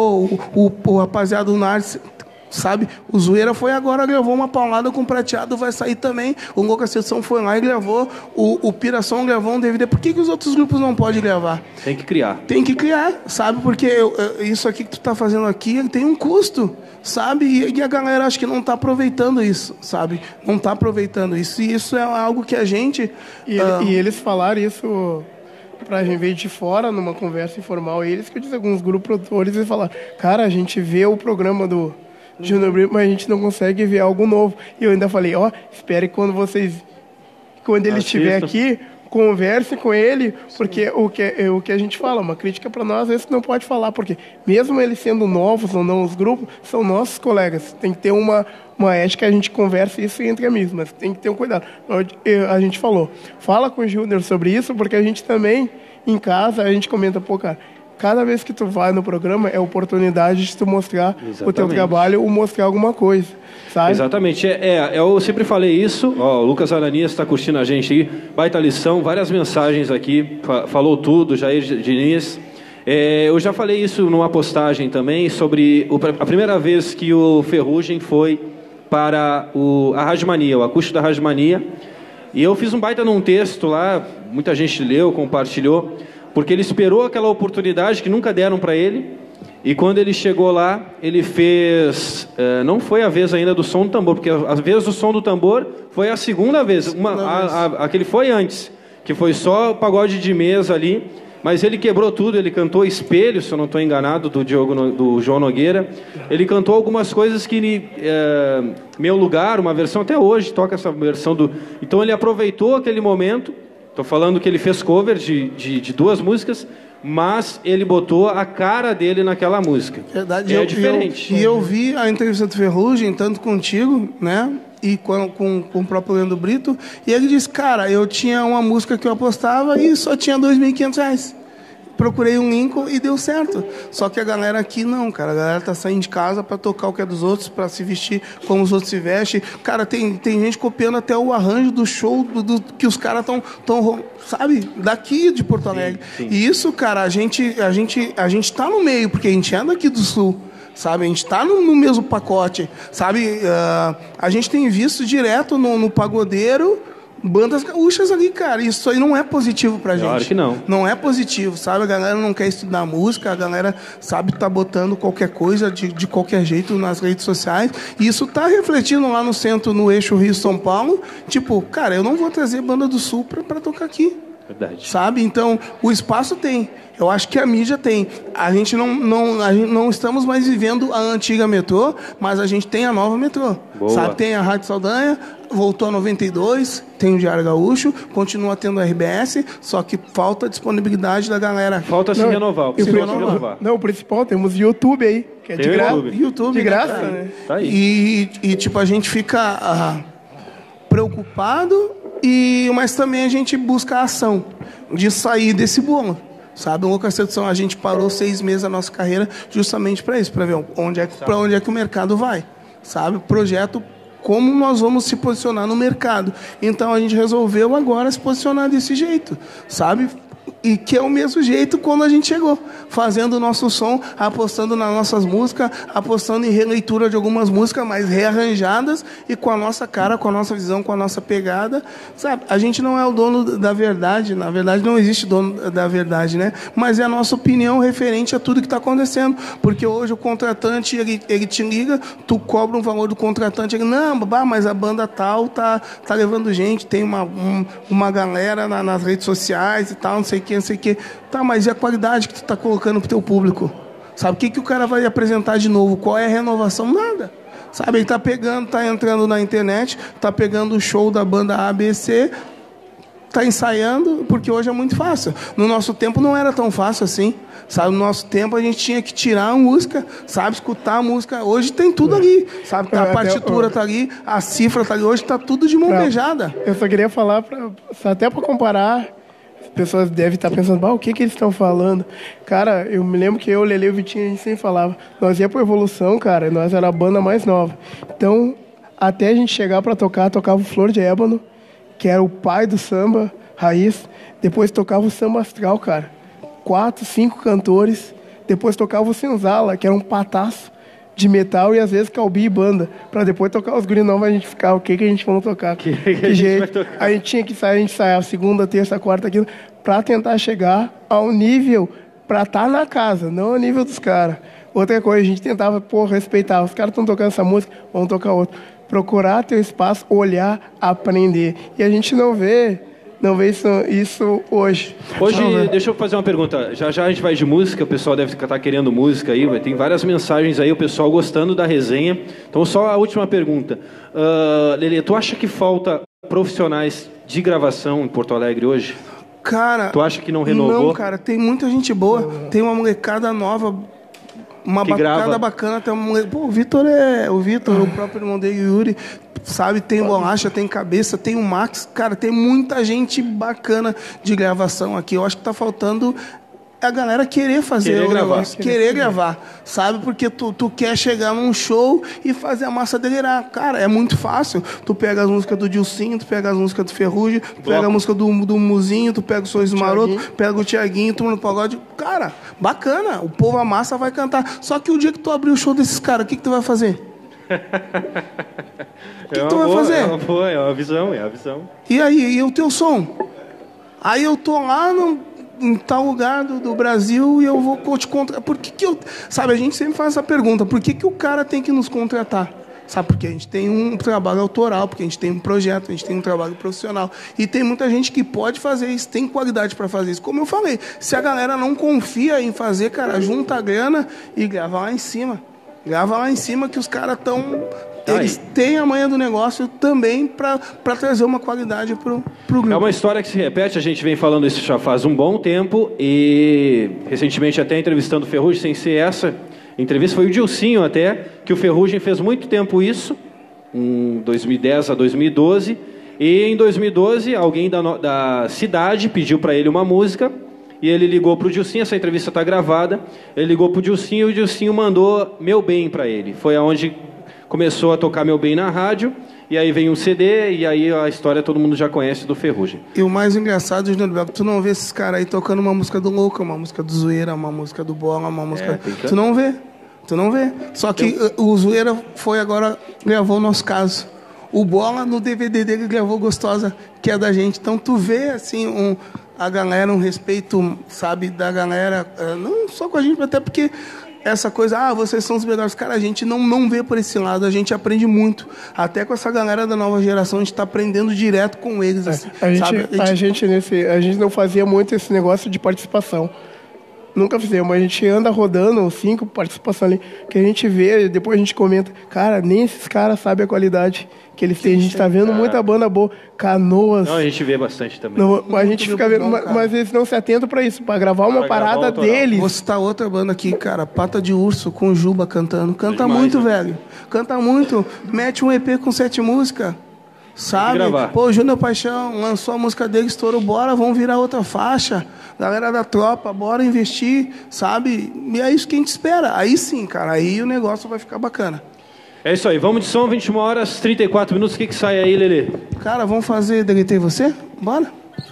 O rapaziada do Nardes, sabe? O Zoeira foi agora, gravou uma paulada com o Prateado, vai sair também. O Louca Sessão foi lá e gravou. O Piração gravou um DVD. Por que os outros grupos não podem gravar? Tem que criar. Tem que criar, sabe? Porque isso aqui que tu tá fazendo aqui tem um custo, sabe? E a galera acho que não está aproveitando isso, sabe? Não está aproveitando isso. E isso é algo que a gente... E eles falaram isso pra gente ver de fora, numa conversa informal. Eles que eu disse, alguns grupos produtores, eles falaram, cara, a gente vê o programa do Júnior Brito, mas a gente não consegue ver algo novo. E eu ainda falei, espere quando ele estiver aqui, converse com ele, porque o que a gente fala, uma crítica para nós, às vezes não pode falar, porque mesmo eles sendo novos ou não, os grupos são nossos colegas, tem que ter uma ética, a gente conversa isso entre amigos, mas tem que ter um cuidado. A gente fala com o Júnior sobre isso, porque a gente também, em casa, a gente comenta, cara, cada vez que tu vai no programa é oportunidade de tu mostrar o teu trabalho ou mostrar alguma coisa, sabe? Exatamente. Eu sempre falei isso. O Lucas Aranias está curtindo a gente aí. Baita lição, várias mensagens aqui. Falou tudo, Jair Diniz. Eu já falei isso numa postagem também sobre a primeira vez que o Ferrugem foi para a Rádio Mania, o acústico da Rádio Mania. E eu fiz um baita num texto lá, muita gente leu, compartilhou, porque ele esperou aquela oportunidade que nunca deram para ele, e quando ele chegou lá, ele fez... não foi a vez ainda do som do tambor, porque a vez do som do tambor foi a segunda vez. Aquele foi antes, que foi só pagode de mesa ali, mas ele quebrou tudo, ele cantou Espelho, se eu não estou enganado, do João Nogueira. Ele cantou algumas coisas que... Meu Lugar, uma versão, até hoje toca essa versão do... Então ele aproveitou aquele momento. Estou falando que ele fez cover de 2 músicas, mas ele botou a cara dele naquela música. Verdade. É diferente. Eu vi a entrevista do Ferrugem, tanto contigo, né? E com o próprio Leandro Brito. E ele disse, cara, eu tinha uma música que eu apostava e só tinha R$2.500. Procurei um Lincoln e deu certo. Só que a galera aqui não, cara. A galera tá saindo de casa para tocar o que é dos outros, para se vestir como os outros se vestem. Cara, tem gente copiando até o arranjo do show que os caras estão, sabe, daqui de Porto Alegre. Sim. E isso, cara, a gente tá no meio, porque a gente é daqui do Sul. Sabe, a gente está no mesmo pacote. Sabe, a gente tem visto direto no pagodeiro bandas gaúchas ali, cara. Isso aí não é positivo pra gente. Claro que não. Não é positivo, sabe? A galera não quer estudar música, a galera, sabe, tá botando qualquer coisa de qualquer jeito nas redes sociais. E isso tá refletindo lá no centro, no eixo Rio-São Paulo. Tipo, cara, eu não vou trazer banda do Sul pra tocar aqui. Verdade. Sabe? Então, o espaço tem. Eu acho que a mídia tem. A gente não estamos mais vivendo a antiga metrô, mas a gente tem a nova metrô. Boa. Sabe? Tem a Rádio Saldanha, voltou a 92, tem o Diário Gaúcho, continua tendo a RBS, só que falta disponibilidade da galera. Falta se renovar. Não, o principal, temos YouTube aí, que é de graça. YouTube, de graça, cara, né? Tá aí. E tipo, a gente fica preocupado, mas também a gente busca a ação de sair desse bolo. Sabe, o Louca Sedução, a gente parou 6 meses da nossa carreira justamente para isso, para ver para onde é que o mercado vai. Sabe, projeto, como nós vamos se posicionar no mercado. Então a gente resolveu agora se posicionar desse jeito, sabe? E que é o mesmo jeito quando a gente chegou, fazendo o nosso som, apostando nas nossas músicas, apostando em releitura de algumas músicas mais rearranjadas e com a nossa cara, com a nossa visão, com a nossa pegada, sabe? A gente não é o dono da verdade, na verdade não existe dono da verdade, né? Mas é a nossa opinião referente a tudo que está acontecendo, porque hoje o contratante, ele te liga, tu cobra um valor do contratante, ele, não, mas a banda tal tá levando gente, tem uma galera nas redes sociais e tal, não sei o que. Tá, mas e a qualidade que tu tá colocando pro teu público? Sabe, o que o cara vai apresentar de novo? Qual é a renovação? Nada. Sabe, ele tá entrando na internet, tá pegando o show da banda ABC, tá ensaiando, porque hoje é muito fácil. No nosso tempo não era tão fácil assim. Sabe, no nosso tempo a gente tinha que tirar a música, sabe, escutar a música. Hoje tem tudo ali, sabe, a partitura tá ali, a cifra tá ali, hoje tá tudo de mão beijada. Eu só queria falar, até para comparar, as pessoas devem estar pensando, o que eles estão falando? Cara, eu me lembro que eu, Lele e o Vitinho, a gente sempre falava, nós ia por evolução, cara, nós era a banda mais nova. Então, até a gente chegar para tocar, tocava o Flor de Ébano, que era o pai do samba raiz, depois tocava o samba astral, cara. 4, 5 cantores, depois tocava o Senzala, que era um pataço de metal e às vezes calbi e banda, para depois tocar os guri novos, a gente ficar, o que a gente vai tocar? Que jeito? A gente tinha que sair, a gente ensaiava segunda, terça, quarta, quinta, para tentar chegar ao nível, para estar na casa, não ao nível dos caras. Outra coisa, a gente tentava, respeitar, os caras estão tocando essa música, vamos tocar outra. Procurar ter espaço, olhar, aprender. E a gente não vê isso hoje. Hoje, deixa eu fazer uma pergunta. Já a gente vai de música, o pessoal deve estar querendo música aí, tem várias mensagens aí, o pessoal gostando da resenha. Então, só a última pergunta. Lelê, tu acha que falta profissionais de gravação em Porto Alegre hoje? Cara... Tu acha que não renovou? Não, cara, tem muita gente boa, tem uma molecada nova, uma bacana bacana, tem uma molecada... Pô, o Vitor, o próprio irmão dele, o Yuri, sabe, tem Bolacha, tem Cabeça, tem o Max, cara, tem muita gente bacana de gravação aqui. Eu acho que tá faltando a galera querer fazer querer gravar, sabe? Porque tu quer chegar num show e fazer a massa delirar. Cara, é muito fácil. Tu pega as músicas do Dilcinho, tu pega as músicas do Ferrugem, tu pega a música do Muzinho, tu pega o Sorriso Maroto, pega o Thiaguinho, tu no pagode. Cara, bacana. O povo, a massa vai cantar. Só que o dia que tu abrir o show desses caras, o que tu vai fazer? O que tu vai fazer? É uma visão. E aí, e o teu som? Aí eu tô lá em tal lugar do Brasil e eu vou te contratar. Por que eu... Sabe, a gente sempre faz essa pergunta. Por que o cara tem que nos contratar? Sabe, porque a gente tem um trabalho autoral, porque a gente tem um projeto, a gente tem um trabalho profissional. E tem muita gente que pode fazer isso, tem qualidade para fazer isso. Como eu falei, se a galera não confia em fazer, cara, junta a grana e grava lá em cima. Grava lá em cima que os caras estão... Eles têm a manha do negócio também para trazer uma qualidade pro grupo. É uma história que se repete, a gente vem falando isso já faz um bom tempo e recentemente até entrevistando o Ferrugem, sem ser essa entrevista, foi o Dilcinho até, que o Ferrugem fez muito tempo isso, em 2010 a 2012, e em 2012 alguém da cidade pediu para ele uma música e ele ligou pro Dilcinho, essa entrevista está gravada, ele ligou pro Dilcinho e o Dilcinho mandou Meu Bem para ele, foi aonde começou a tocar Meu Bem na rádio, e aí vem um CD, e aí a história todo mundo já conhece do Ferrugem. E o mais engraçado, Júnior Beco, tu não vê esses caras aí tocando uma música do Louca, uma música do Zoeira, uma música do Bola, uma música... Tu não vê. Só que o Zoeira foi agora, gravou o Nosso Caso. O Bola, no DVD dele, gravou Gostosa, que é da gente. Então, tu vê, assim, a galera, um respeito, sabe, da galera, não só com a gente, até porque essa coisa, vocês são os melhores. Cara, a gente não vê por esse lado, a gente aprende muito. Até com essa galera da nova geração, a gente está aprendendo direto com eles. Assim, a gente não fazia muito esse negócio de participação. Nunca fizemos, mas a gente anda rodando 5 participações ali, que a gente vê, depois a gente comenta, cara, nem esses caras sabem a qualidade que eles têm. A gente tá vendo muita banda boa, Canoas. Não, a gente vê bastante também. Não, a gente fica vendo, mas eles não se atentam pra isso, pra gravar uma parada deles. Vou citar outra banda aqui, cara, Pata de Urso, com Juba cantando. Canta demais, muito, né? Velho. Canta muito. Mete um EP com 7 músicas. Sabe? Pô, Júnior Paixão lançou a música dele, estourou, bora, vamos virar outra faixa. Galera da tropa, bora investir, sabe? E é isso que a gente espera. Aí sim, cara, aí o negócio vai ficar bacana. É isso aí, vamos de som, 21 horas, 34 minutos, o que sai aí, Lelê? Cara, vamos fazer Deletei Você? Bora?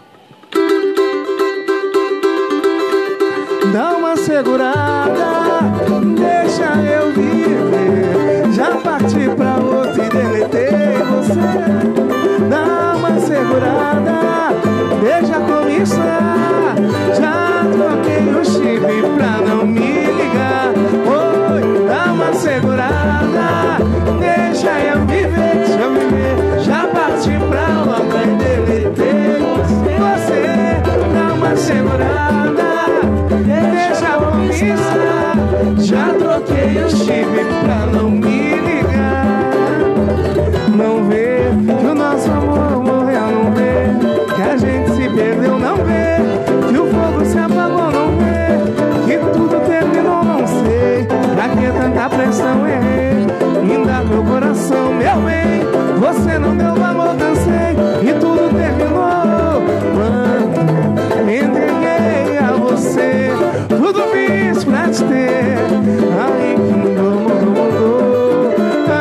Dá uma segurada, deixa eu viver. Já parti pra outro e deletei você. Dá uma segurada, deixa começar. Já troquei o chip pra não me ligar. Oi, dá uma segurada, deixa eu viver, deixa eu viver. Já parti pra outra e deletei você. Dá uma segurada, deixa começar. Já troquei o chip pra não me ligar. Não vê que o nosso amor morreu, não vê que a gente se perdeu, não vê que o fogo se apagou, não vê que tudo terminou, não sei pra que tanta pressão, errei em dar meu coração, meu bem. Você não deu valor, cansei e tudo terminou quando me entreguei a você. Tudo fiz pra te ter, aí que mudou.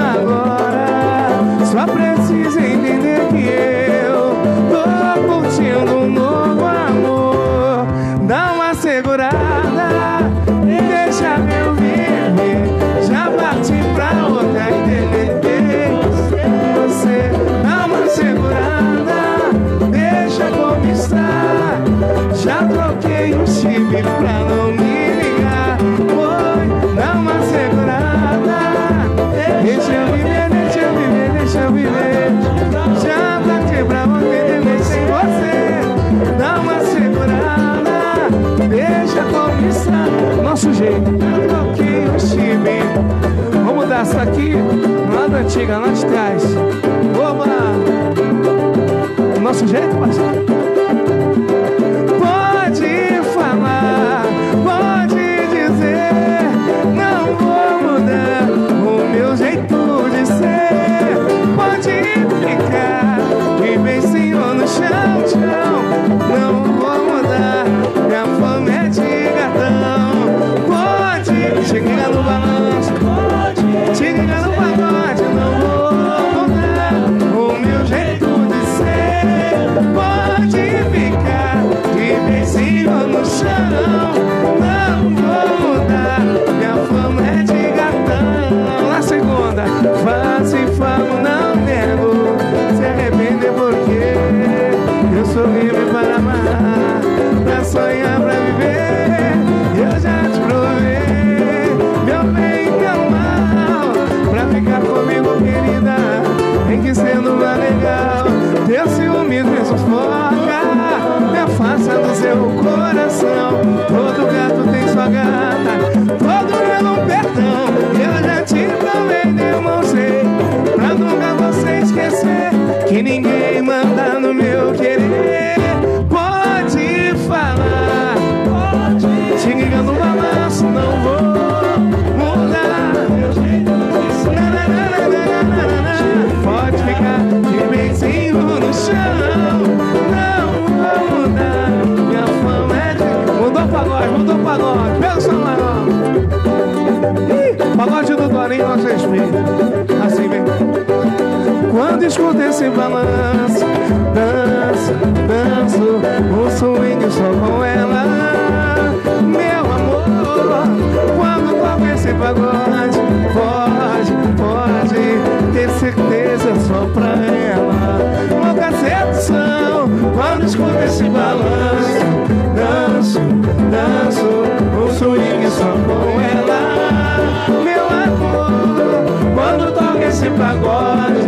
Agora só preciso entender que eu tô curtindo um novo amor. Dá uma segurada, deixa eu viver. Já parti pra outra e deletei você. Dá uma segurada, deixa começar. Já troquei o chip pra não me ligar. Oi, dá uma segurada, deixa eu viver, deixa eu viver, deixa eu viver. Já parti pra ontem, nem sem você. Dá uma segurada, deixa começar. Nosso jeito, já troquei o chip. Vamos mudar isso aqui, lá da antiga, lá de trás. Vamos lá. Nosso jeito, parceiro. Pode falar, pode dizer, não vou mudar o meu jeito de ser. Pode ficar e bem senhor no chão, chão. Não vou mudar, minha fome é de gatão. Pode, chega no balanço, pode, chega no pagode. Não vou mudar o meu jeito de ser. Pode ficar e bem senhor no chão. Não vou mudar, minha fama é de gatão. Na segunda, faço e falo, não nego. Se arrepender porque eu sou livre para amar, pra sonhar, pra viver. Eu já te provei, meu bem e meu mal. Pra ficar comigo, querida, tem que ser numa legal. Teu ciúme me sufoca, me afasta do seu coração. Todo gato tem sua gata, todo mundo perdão. Eu já te provei, demonstrei, pra nunca você esquecer que ninguém manda no meu querer. Pode falar, pode, se liga no balanço, não vou mudar meu jeito de ser. Pode ficar de benzinho no chão. Não vou mudar, minha fama é de... Mudou o pagode, pelo som maior. Pagode do Dorinho, nós respeita. Assim mesmo. Quando escuto esse balanço, danço, danço o swing só com ela. Meu amor, quando toca esse pagode, pode ter certeza só pra desse balanço, danço, danço, um swing só com ela. Meu amor, quando toca esse pagode,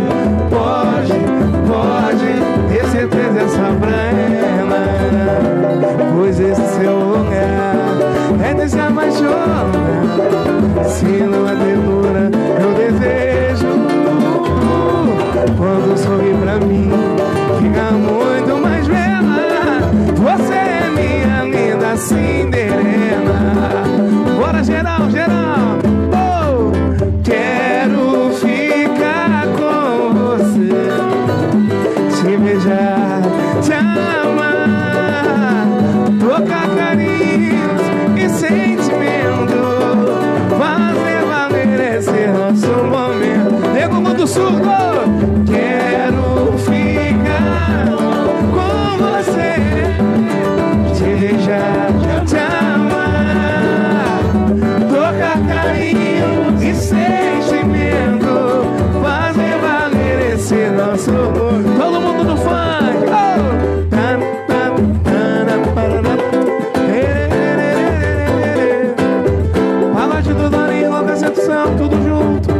pode ter certeza só pra ela. Pois esse seu lugar é de se apaixonar. Se não há ternura, eu desejo. Quando sorri pra mim, fica muito mais bela. Você é minha linda Cinderela. Bora geral, geral. Oh, quero ficar com você, te beijar, te amar, trocar carinhos e sentimento, fazer valer esse nosso momento. Nego do surdo, quero ficar com você, te beijar, te amar, trocar carinho e sentimento, fazer valer esse nosso momento. Todo mundo do funk, oh! Pagode do Dorinho, louca sedução, tudo junto.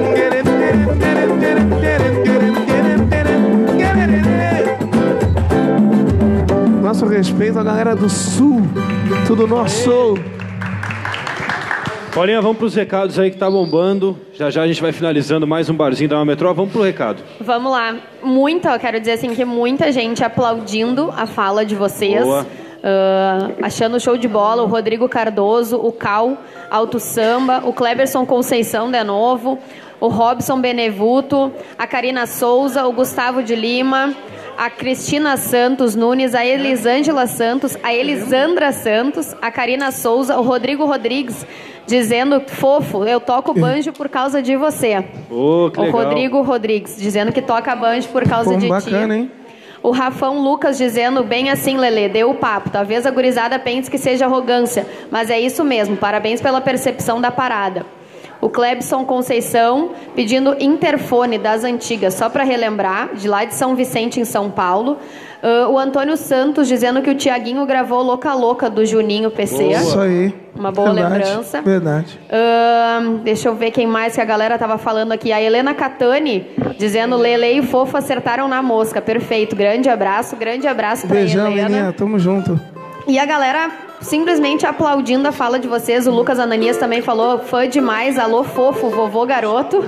Nosso respeito à galera do Sul, tudo nosso. Paulinha, vamos pros recados aí que tá bombando. Já já a gente vai finalizando mais um barzinho da Nova Metrô. Vamos pro recado. Vamos lá. Eu quero dizer assim que muita gente aplaudindo a fala de vocês. Boa. Achando show de bola. O Rodrigo Cardoso, o Cal Alto Samba, o Cleberson Conceição de novo, o Robson Benevuto, a Karina Souza, o Gustavo de Lima, a Cristina Santos Nunes, a Elisângela Santos, a Elisandra Santos, a Karina Souza, o Rodrigo Rodrigues, dizendo, fofo, eu toco banjo por causa de você. Oh, que legal. O Rodrigo Rodrigues, dizendo que toca banjo por causa de bacana, ti. Hein? O Rafão Lucas dizendo, bem assim, Lelê, deu o papo. Talvez a gurizada pense que seja arrogância, mas é isso mesmo. Parabéns pela percepção da parada. O Clebson Conceição pedindo interfone das antigas, só para relembrar, de lá de São Vicente, em São Paulo. O Antônio Santos dizendo que o Tiaguinho gravou Louca Louca do Juninho PC. Isso aí. Uma boa lembrança. Verdade. Deixa eu ver quem mais que a galera tava falando aqui. A Helena Catani dizendo Lele e Fofo acertaram na mosca. Perfeito. Grande abraço pra Beijão, Helena. Menina. Tamo junto. E a galera simplesmente aplaudindo a fala de vocês. O Lucas Ananias também falou, fã demais, alô fofo, vovô garoto.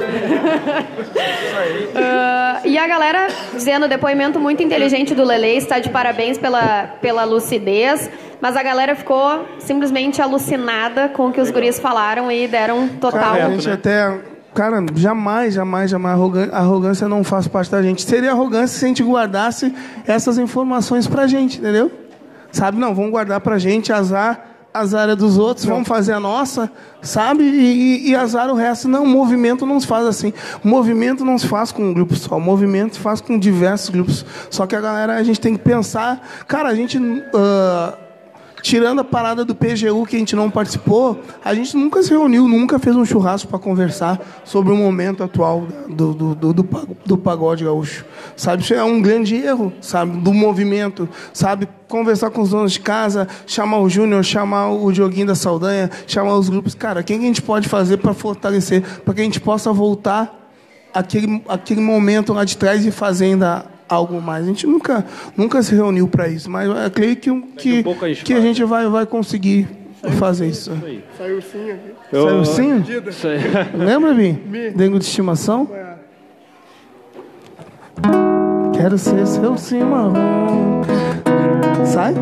E a galera dizendo, depoimento muito inteligente do Lele, está de parabéns pela lucidez. Mas a galera ficou simplesmente alucinada com o que os guris falaram e deram total. A gente até... Cara, jamais arrogância não faz parte da gente. Seria arrogância se a gente guardasse essas informações pra gente, entendeu? Sabe, não, vamos guardar pra gente, azar dos outros, vamos fazer a nossa, sabe? E azar o resto. Não, movimento não se faz assim. Movimento não se faz com um grupo só, o movimento se faz com diversos grupos. Só que a gente tem que pensar... Cara, a gente... tirando a parada do PGU que a gente não participou, a gente nunca se reuniu, nunca fez um churrasco para conversar sobre o momento atual do pagode gaúcho. Sabe, isso é um grande erro, sabe, do movimento, sabe, conversar com os donos de casa, chamar o Júnior, chamar o Dioguinho da Saldanha, chamar os grupos. Cara, o que a gente pode fazer para fortalecer, para que a gente possa voltar aquele momento lá de trás e fazer ainda algo mais. A gente nunca se reuniu para isso, mas eu creio que a gente vai conseguir fazer isso. Saiu ursinho aqui. Saiu ursinho? Lembra, Bim? Dengo de estimação? Quero ser seu cimarrão. Sai?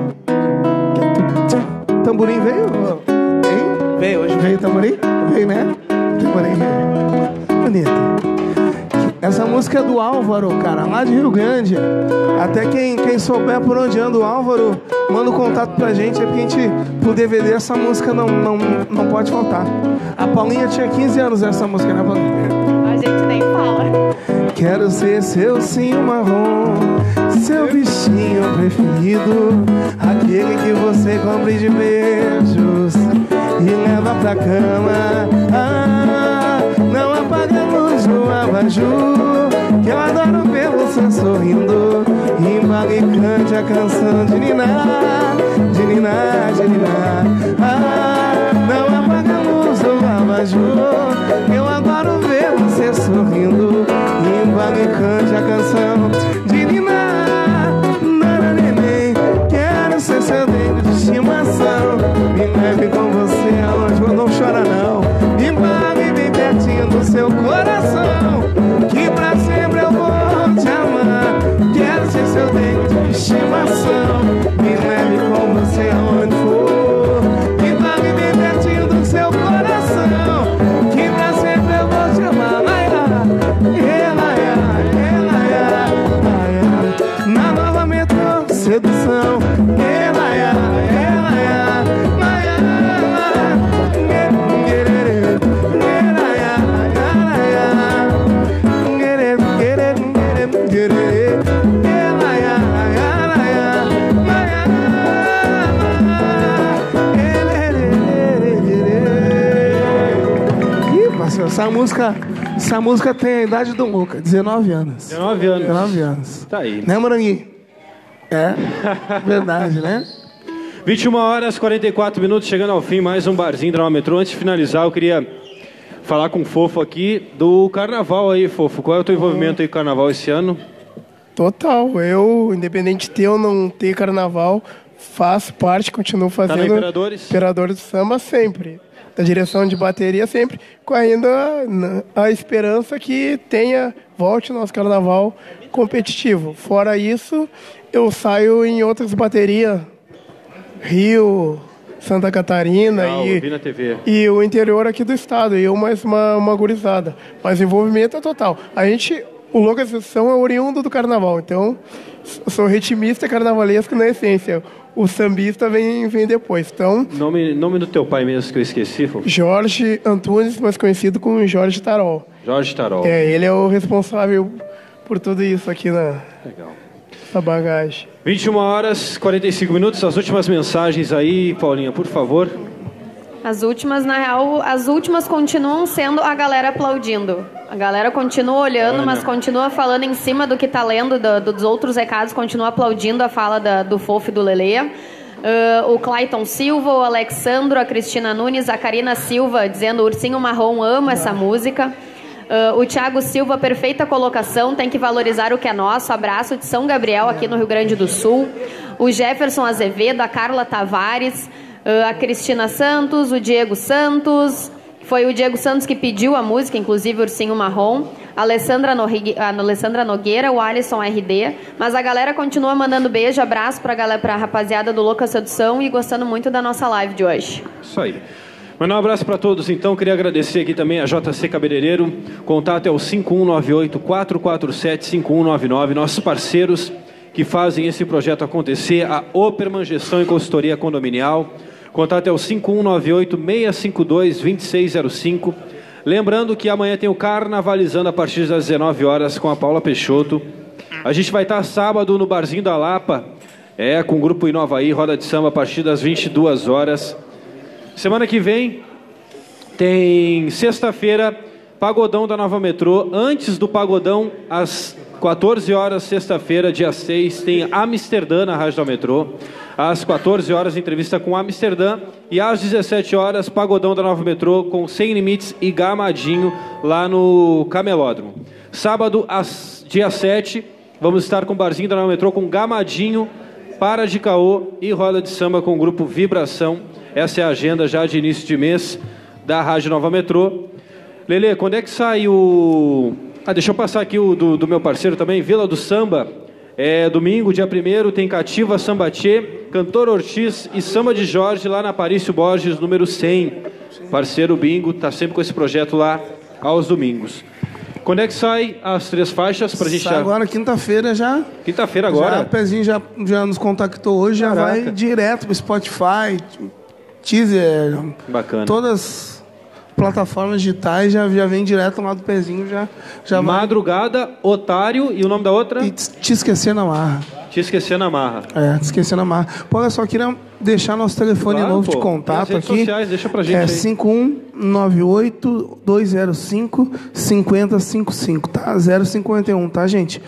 Tamborim veio? Hein? Veio hoje. Veio o tamborim? Veio, né? Tamborim veio. Bonito. Essa música é do Álvaro, cara, lá de Rio Grande. Até quem souber por onde anda o Álvaro, manda um contato pra gente, é porque a gente, pro DVD, essa música não pode faltar. A Paulinha tinha 15 anos nessa música, né, Paulinha? A gente nem fala. Quero ser seu ursinho marrom, seu bichinho preferido, aquele que você compra de beijos e leva pra cama. Não apaga a luz do abajur, que eu adoro ver você sorrindo. Embala e cante a canção de ninar, de ninar, de ninar. Ah, não apaga a luz do abajur, eu adoro ver você sorrindo. Embala e cante a canção de ninar, nana neném. Quero ser seu dente de estimação. Me leve com você aonde eu não chora não. Embale bem pertinho do seu coração, que pra sempre eu vou te amar. Quero ser seu dente de estimação. Me leve com você aonde for. Embale bem pertinho do seu coração, que pra sempre eu vou te amar. Na nova metrô, sedução. Essa música tem a idade do Luca, 19 anos. 19 anos. 19 anos. Tá aí. Né, Moranguinho? É, verdade, né? 21 horas, 44 minutos, chegando ao fim, mais um barzinho da Nova Metrô. Antes de finalizar, eu queria falar com o Fofo aqui do carnaval aí, Fofo. Qual é o teu envolvimento aí com o carnaval esse ano? Total. Eu, independente de ter ou não ter carnaval, faço parte, continuo fazendo. Tá na Imperadores? Imperadores do Samba sempre. Da direção de bateria sempre, com ainda a esperança que volte o nosso carnaval competitivo. Fora isso, eu saio em outras baterias, Rio, Santa Catarina vi na TV. E o interior aqui do estado, e eu mais uma gurizada. Mas envolvimento é total. O Loucas São é oriundo do carnaval, então eu sou ritmista carnavalesco na essência. O sambista vem depois. Então, nome do teu pai mesmo que eu esqueci, Fofo? Jorge Antunes, mais conhecido como Jorge Tarol. Jorge Tarol. Ele é o responsável por tudo isso aqui essa bagagem. 21 horas, 45 minutos, as últimas mensagens aí, Paulinha, por favor. As últimas, na real, continuam sendo a galera aplaudindo. A galera continua olhando, mas continua falando em cima do que está lendo, dos outros recados, continua aplaudindo a fala do Fofo e do Lelê. O Clayton Silva, o Alexandro, a Cristina Nunes, a Karina Silva dizendo: Ursinho Marrom, ama essa música. O Thiago Silva, perfeita colocação, tem que valorizar o que é nosso. Abraço de São Gabriel, aqui no Rio Grande do Sul. O Jefferson Azevedo, a Carla Tavares, a Cristina Santos, o Diego Santos. Foi o Diego Santos que pediu a música, inclusive Ursinho Marrom. A Alessandra Nogueira, o Alisson RD. Mas a galera continua mandando beijo, abraço pra rapaziada do Louca Sedução e gostando muito da nossa live de hoje. Isso aí. Mandar um abraço para todos, então. Queria agradecer aqui também a JC Cabeleireiro. Contato é o 5198-447-5199. Nossos parceiros que fazem esse projeto acontecer, a Operman Gestão e Consultoria Condominial. Contato é o 5198-652-2605. Lembrando que amanhã tem o Carnavalizando a partir das 19 horas com a Paula Peixoto. A gente vai estar sábado no Barzinho da Lapa, com o Grupo Inovaí, roda de samba a partir das 22 horas. Semana que vem tem sexta-feira, Pagodão da Nova Metrô. Antes do Pagodão, às 14 horas, sexta-feira, dia 6, tem Amsterdã na Rádio da Metrô. Às 14 horas, entrevista com Amsterdã. E às 17 horas, Pagodão da Nova Metrô com Sem Limites e Gamadinho lá no Camelódromo. Sábado, dia 7, vamos estar com o Barzinho da Nova Metrô com Gamadinho, Para de Caô e roda de samba com o grupo Vibração. Essa é a agenda já de início de mês da Rádio Nova Metrô. Lelê, quando é que sai o... deixa eu passar aqui o do meu parceiro também, Vila do Samba. Domingo, dia 1º, tem Cativa Sambatê, Cantor Ortiz e Samba de Jorge, lá na Aparício Borges, número 100. Parceiro Bingo, tá sempre com esse projeto lá aos domingos. Quando é que sai as 3 faixas pra gente... Agora, quinta-feira já. Quinta-feira agora? O Pezinho já nos contactou hoje, já vai direto pro Spotify, Teaser. Bacana. Todas plataformas digitais já vem direto lá do Pezinho, já Madrugada, Otário e o nome da outra? E Te Esquecer na Marra. Te Esquecer na Marra. Te Esquecer na Marra. Pô, olha só, queria deixar nosso telefone novo de contato aqui. Sociais, deixa pra gente aí. 51 98205-5055, tá? 051, tá, gente?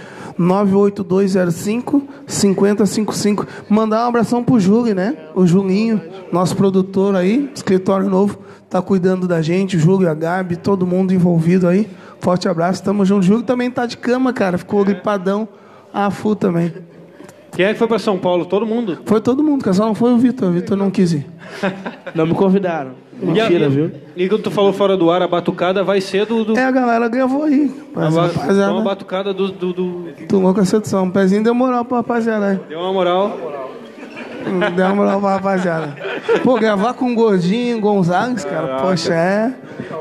98205-5055. Mandar um abração pro Júlio, né? O Julinho, nosso produtor aí, escritório novo, tá cuidando da gente. O Júlio, a Gabi, todo mundo envolvido aí. Forte abraço, tamo junto. O Júlio também tá de cama, cara. Ficou gripadão. A Fu também. Quem é que foi para São Paulo? Todo mundo? Foi todo mundo, cara. Só não foi o Vitor. O Vitor não quis ir. Não me convidaram. Mentira, viu? E quando tu falou fora do ar, a batucada vai ser do... É, a galera gravou aí. Rapaziada, uma batucada do... Do Louca Sedução. Um pezinho deu moral pra rapaziada. Deu uma moral. Deu uma moral pra rapaziada. Pô, gravar com o Gordinho, Gonzalez, cara. Caraca. Poxa, é...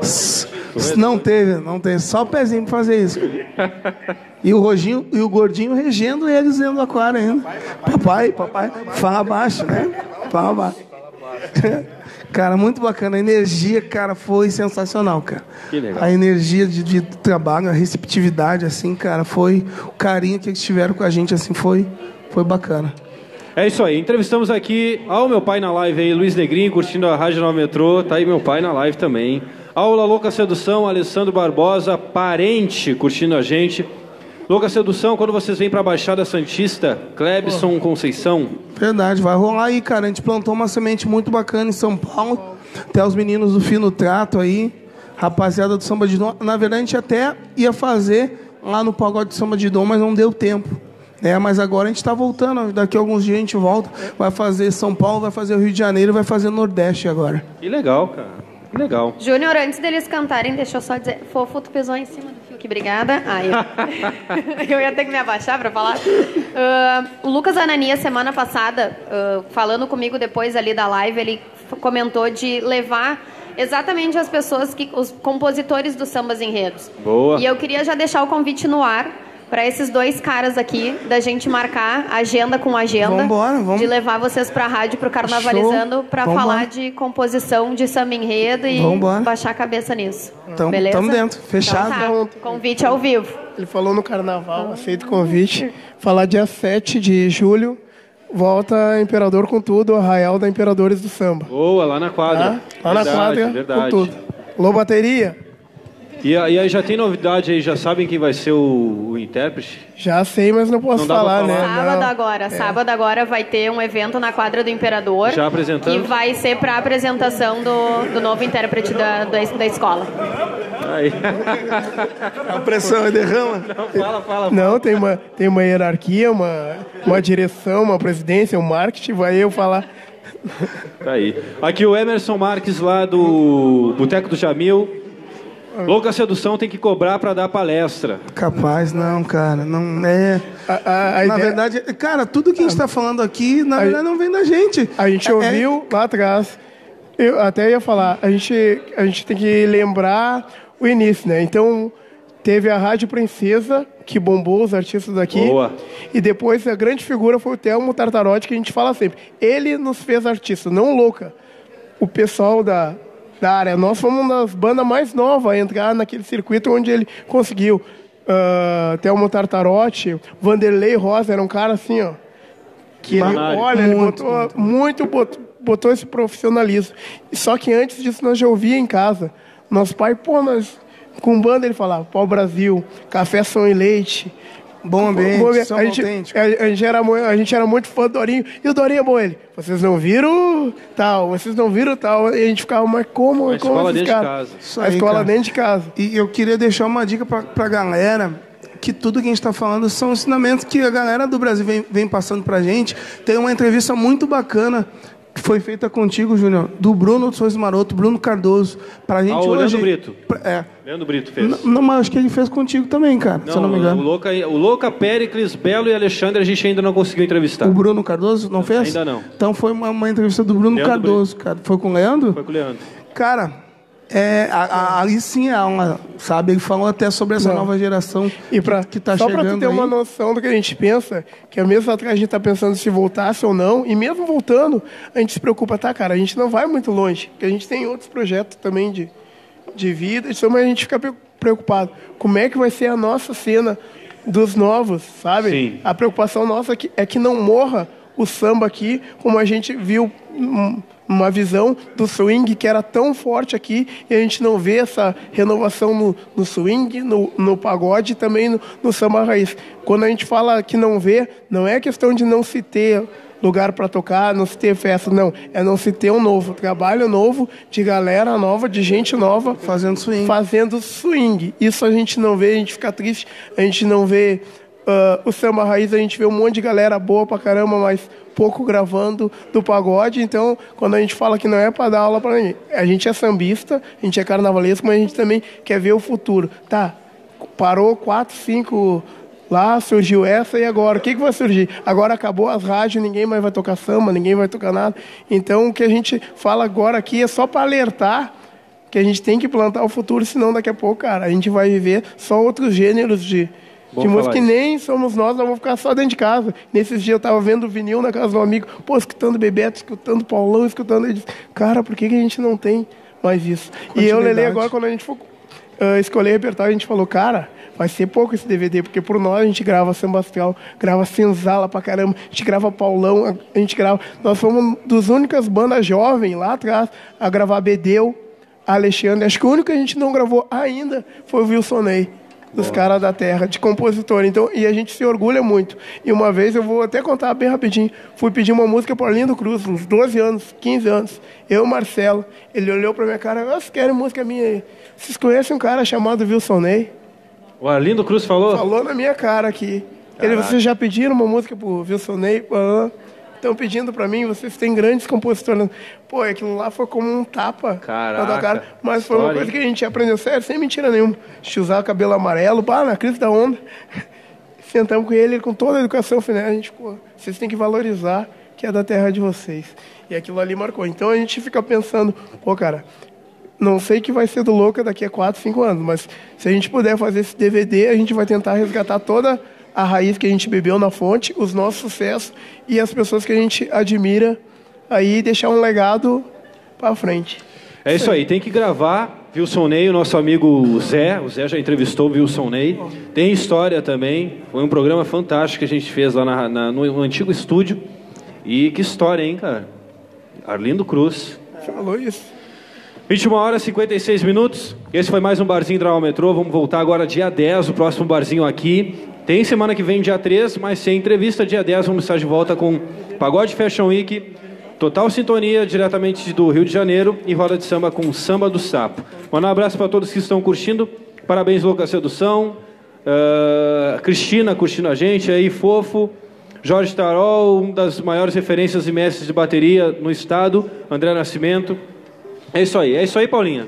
Não teve. Só o pezinho pra fazer isso. E o Roginho e o Gordinho regendo eles dentro do aquário ainda. Papai, fala baixo, né? Fala baixo. Cara, muito bacana. A energia, cara, foi sensacional, cara. Que legal. A energia de trabalho, a receptividade, assim, cara, foi... O carinho que eles tiveram com a gente, assim, foi bacana. É isso aí. Entrevistamos aqui ao meu pai na live aí, Luiz Negrinho, curtindo a Rádio Nova Metrô. Tá aí meu pai na live também. Aula Louca Sedução, Alessandro Barbosa, parente, curtindo a gente. Louca Sedução, quando vocês vêm para a Baixada Santista, Clebson Conceição. Verdade, vai rolar aí, cara. A gente plantou uma semente muito bacana em São Paulo. Até os meninos do Fino Trato aí, rapaziada do Samba de Dom. Na verdade, a gente até ia fazer lá no Pagode de Samba de Dom, mas não deu tempo. Mas agora a gente está voltando. Daqui a alguns dias a gente volta. Vai fazer São Paulo, vai fazer o Rio de Janeiro, vai fazer Nordeste agora. Que legal, cara. Legal. Júnior, antes deles cantarem, deixa eu só dizer, Fofo, tu pesou em cima do fio, que obrigada. Eu ia ter que me abaixar para falar. O Lucas Ananias, semana passada, falando comigo depois ali da live, ele comentou de levar exatamente as pessoas, os compositores dos sambas enredos. Boa. E eu queria já deixar o convite no ar para esses dois caras aqui, da gente marcar agenda com agenda. Vamos. De levar vocês para a rádio, para o Carnavalizando, para falar de composição de samba enredo e baixar a cabeça nisso. Então, beleza? Estamos dentro, fechado. Então, tá. Convite ao vivo. Ele falou no Carnaval, aceito o convite. Falar dia 7 de julho, volta Imperador com tudo, Arraial da Imperadores do Samba. Boa, lá na quadra. Lá na quadra, verdade. com tudo. Alô, bateria. E aí já tem novidade aí, já sabem quem vai ser o intérprete? Já sei, mas não posso falar, né? Sábado agora vai ter um evento na quadra do Imperador. Já apresentando? Que vai ser para apresentação do novo intérprete da escola. Aí. A pressão é derrama? Não, fala. Não, tem uma hierarquia, uma direção, uma presidência, um marketing, vai eu falar. Tá aí. Aqui o Emerson Marques lá do Boteco do Jamil. Louca Sedução tem que cobrar para dar palestra. Capaz, não, cara. Não é. Na verdade, cara, tudo que a gente está falando aqui, na verdade, não vem da gente. A gente ouviu lá atrás. Eu até ia falar, a gente tem que lembrar o início, né? Então, teve a Rádio Princesa, que bombou os artistas daqui. Boa. E depois a grande figura foi o Thelmo Tartarotti, que a gente fala sempre. Ele nos fez artistas, não Louca. O pessoal da área. Nós fomos uma das bandas mais novas a entrar naquele circuito onde ele conseguiu. Thelmo Tartarotti, Vanderlei Rosa, era um cara assim, ó. Que ele botou esse profissionalismo. Só que antes disso nós já ouvia em casa. Nosso pai, com banda ele falava, Pau Brasil, Café Som e Leite. Bom ambiente, São Autêntico. A gente era muito fã do Dorinho. E o Dorinho é bom, ele. Vocês não viram tal. E a gente ficava, mas como? A escola dentro de casa. A escola dentro de casa. E eu queria deixar uma dica pra galera, que tudo que a gente está falando são ensinamentos que a galera do Brasil vem passando pra gente. Tem uma entrevista muito bacana que foi feita contigo, Júnior, do Bruno Souza Maroto, Bruno Cardoso, pra gente o hoje. Leandro Brito. É. Leandro Brito fez. Não, mas acho que ele fez contigo também, cara, se eu não me engano. O Louca, Péricles, Belo e Alexandre a gente ainda não conseguiu entrevistar. O Bruno Cardoso não fez? Ainda não. Então foi uma entrevista do Bruno Leandro Cardoso, cara. Foi com o Leandro? Foi com o Leandro. Cara, ali sim é uma, sabe? Ele falou até sobre essa nova geração que está chegando. Só para tu ter uma noção do que a gente pensa, que a mesma atrás a gente está pensando se voltasse ou não, e mesmo voltando, a gente se preocupa, tá, cara? A gente não vai muito longe, porque a gente tem outros projetos também de vida, mas a gente fica preocupado. Como é que vai ser a nossa cena dos novos, sabe? Sim. A preocupação nossa é que não morra o samba aqui, como a gente viu uma visão do swing que era tão forte aqui e a gente não vê essa renovação no swing, no pagode e também no samba raiz. Quando a gente fala que não vê, não é questão de não se ter lugar para tocar, não se ter festa, não. É não se ter um novo trabalho novo, de galera nova, de gente nova. Fazendo swing. Isso a gente não vê, a gente fica triste, a gente não vê o samba raiz, a gente vê um monte de galera boa pra caramba, mas pouco gravando do pagode. Então, quando a gente fala que não é para dar aula para ninguém, a gente é sambista, a gente é carnavalesco, mas a gente também quer ver o futuro. Tá, parou 4, 5... Lá surgiu essa e agora? O que vai surgir? Agora acabou as rádios, ninguém mais vai tocar samba, ninguém vai tocar nada. Então o que a gente fala agora aqui é só para alertar que a gente tem que plantar o futuro, senão daqui a pouco, cara, a gente vai viver só outros gêneros de música que nem somos nós vamos ficar só dentro de casa. Nesses dias eu tava vendo o vinil na casa do amigo, escutando Bebeto, escutando Paulão, escutando... Ele disse, cara, por que a gente não tem mais isso? E eu, Lelê, agora quando a gente for escolher repertório, a gente falou, cara, vai ser pouco esse DVD, porque por nós a gente grava Samba Astral, grava Senzala pra caramba, a gente grava Paulão, a gente grava... Nós fomos das únicas bandas jovens lá atrás a gravar Bedeu, Alexandre. Acho que o único que a gente não gravou ainda foi o Wilson Ney, dos caras da terra, de compositor. Então, e a gente se orgulha muito. E uma vez, eu vou até contar bem rapidinho, fui pedir uma música para Arlindo Cruz, uns 12 anos, 15 anos. Eu, Marcelo, ele olhou pra minha cara, vocês querem música minha aí? Vocês conhecem um cara chamado Wilson Ney? O Arlindo Cruz falou? Falou na minha cara aqui. Ele, vocês já pediram uma música pro Wilson Ney? Estão pedindo pra mim, vocês têm grandes compositores. Pô, aquilo lá foi como um tapa. Caraca, cara. Mas foi uma coisa que a gente aprendeu sério, sem mentira nenhuma. A gente usava cabelo amarelo, na crise da onda. Sentamos com ele com toda a educação final. A gente ficou, vocês têm que valorizar que é da terra de vocês. E aquilo ali marcou. Então a gente fica pensando, cara, não sei que vai ser do Louca daqui a 4, 5 anos, mas se a gente puder fazer esse DVD, a gente vai tentar resgatar toda a raiz que a gente bebeu na fonte, os nossos sucessos e as pessoas que a gente admira, aí deixar um legado para frente. É isso aí, tem que gravar. Wilson Ney, o nosso amigo Zé, o Zé já entrevistou o Wilson Ney, tem história também, foi um programa fantástico que a gente fez lá no antigo estúdio. E que história, hein, cara? Arlindo Cruz. Falou isso. 21h56. Esse foi mais um Barzinho Drama Metrô. Vamos voltar agora dia 10, o próximo barzinho aqui. Tem semana que vem dia 3, mas sem entrevista. Dia 10 vamos estar de volta com Pagode Fashion Week, Total Sintonia, diretamente do Rio de Janeiro, e roda de samba com Samba do Sapo. Manda um abraço para todos que estão curtindo. Parabéns, Louca Sedução. Cristina curtindo a gente aí, fofo. Jorge Tarol, uma das maiores referências e mestres de bateria no estado. André Nascimento. É isso aí, Paulinha.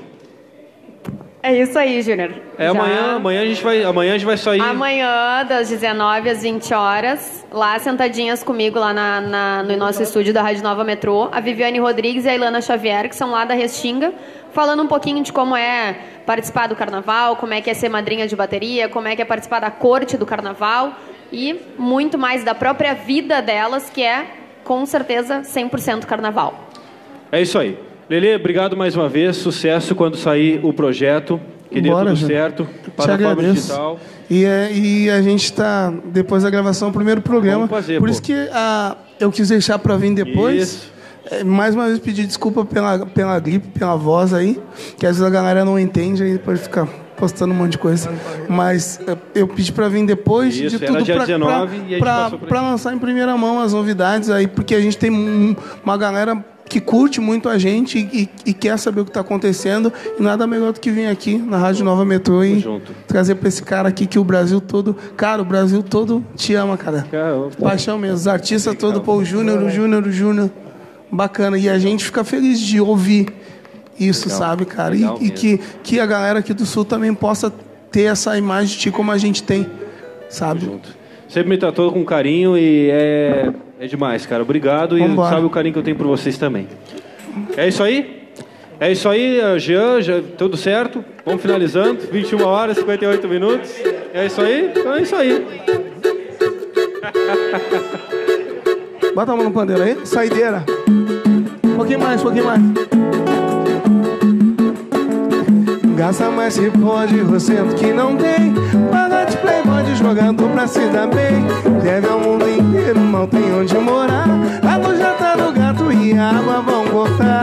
É isso aí, Júnior. Amanhã a gente vai sair. Amanhã, das 19 às 20 horas, lá sentadinhas comigo, lá no nosso estúdio da Rádio Nova Metrô, a Viviane Rodrigues e a Ilana Xavier, que são lá da Restinga, falando um pouquinho de como é participar do carnaval, como é que é ser madrinha de bateria, como é que é participar da corte do carnaval e muito mais da própria vida delas, que é, com certeza, 100% carnaval. É isso aí. Lelê, obrigado mais uma vez. Sucesso quando sair o projeto. Que dê tudo certo. Plataforma digital. E a gente está, depois da gravação, o primeiro programa. Vamos fazer, por isso que eu quis deixar para vir depois. Isso. Mais uma vez pedir desculpa pela gripe, pela voz aí. Que às vezes a galera não entende e depois fica postando um monte de coisa. Mas eu pedi para vir depois isso, de tudo para lançar em primeira mão as novidades aí, porque a gente tem uma galera que curte muito a gente e quer saber o que está acontecendo, e nada melhor do que vir aqui na Rádio Nova Metrô e trazer para esse cara aqui que o Brasil todo, cara, o Brasil todo te ama, cara. Paixão mesmo, os artistas todos, o Júnior, bacana, e a gente fica feliz de ouvir isso, sabe, cara, e que a galera aqui do Sul também possa ter essa imagem de ti como a gente tem, sabe? Sempre me tratou com carinho e é demais, cara. Obrigado. Vambora. E sabe o carinho que eu tenho por vocês também. É isso aí? É isso aí, Jean, tudo certo? Vamos finalizando. 21h, 58 minutos. É isso aí? Então é isso aí. Bota a mão no pandeiro aí. Saideira. Um pouquinho mais. Gasta mais se pode, você que não tem. Paga de playboy de jogador pra se dar bem. Deve ao mundo inteiro, mal tem onde morar. A luz já tá no gato e a água vão cortar.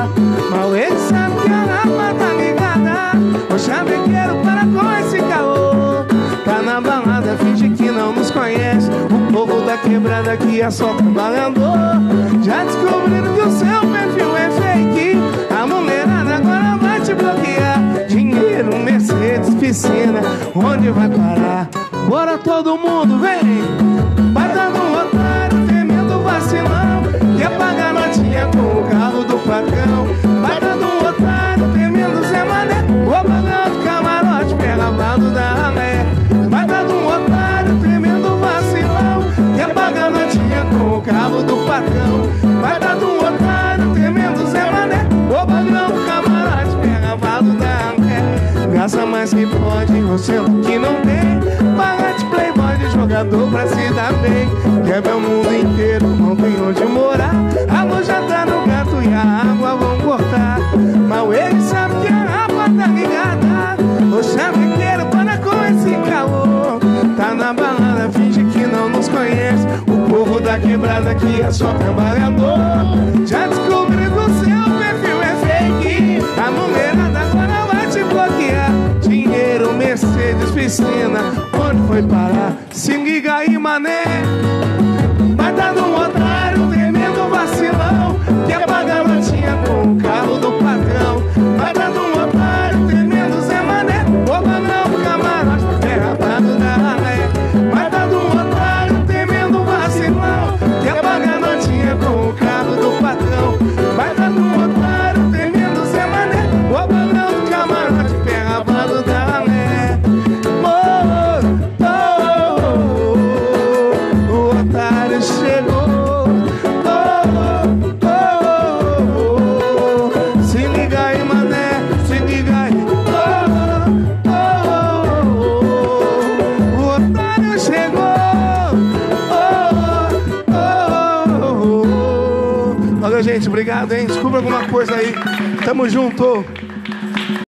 quebrada que é só trabalhador. Já descobriram que o seu perfil é fake. A mulherada agora vai te bloquear. Dinheiro, Mercedes, piscina, onde vai parar? Bora todo mundo, vem! Bata no otário, temendo vacilão. Quer pagar notinha com o carro do patrão. Bata no otário, temendo Zé Mané. O bagulho do camarote, pega balo da ralé. Bata no otário, temendo vacilão. Quer pagar notinha com o carro do patrão. Bata no otário, temendo Zé Mané. O bagulho do camarote, pega balo da ralé. Gasta mais que pode, você que não tem. Paga de playboy de jogador pra se dar bem. Quer ver o mundo inteiro, não tem onde morar. A luz já tá no gato e a água vão cortar. Mal ele sabe que a água tá ligada. O chavequeiro para com esse calor. Tá na balada, finge que não nos conhece. O povo da quebrada que é só trabalhador. Já descobriu que o seu perfil é fake. A mulherada agora vai te bloquear. Dinheiro, Mercedes, piscina, onde foi parar? Singiga e mané. Vai dar no otário, tremendo vacilão. Quer pagar notinha com o carro do patrão. Vai dar no otário, tremendo Zé Mané. Oba não, camarote, derrapado da ralé. Vai dar no otário, tremendo vacilão. Quer pagar notinha com o carro do patrão. Vai dar no otário, tremendo Zé Mané. Oba não, camarote, derrapado da ralé. O otário chegou. Se liga aí, mané, se liga aí. O otário chegou. Valeu, gente, obrigado, hein? Desculpa alguma coisa aí. Tamo junto.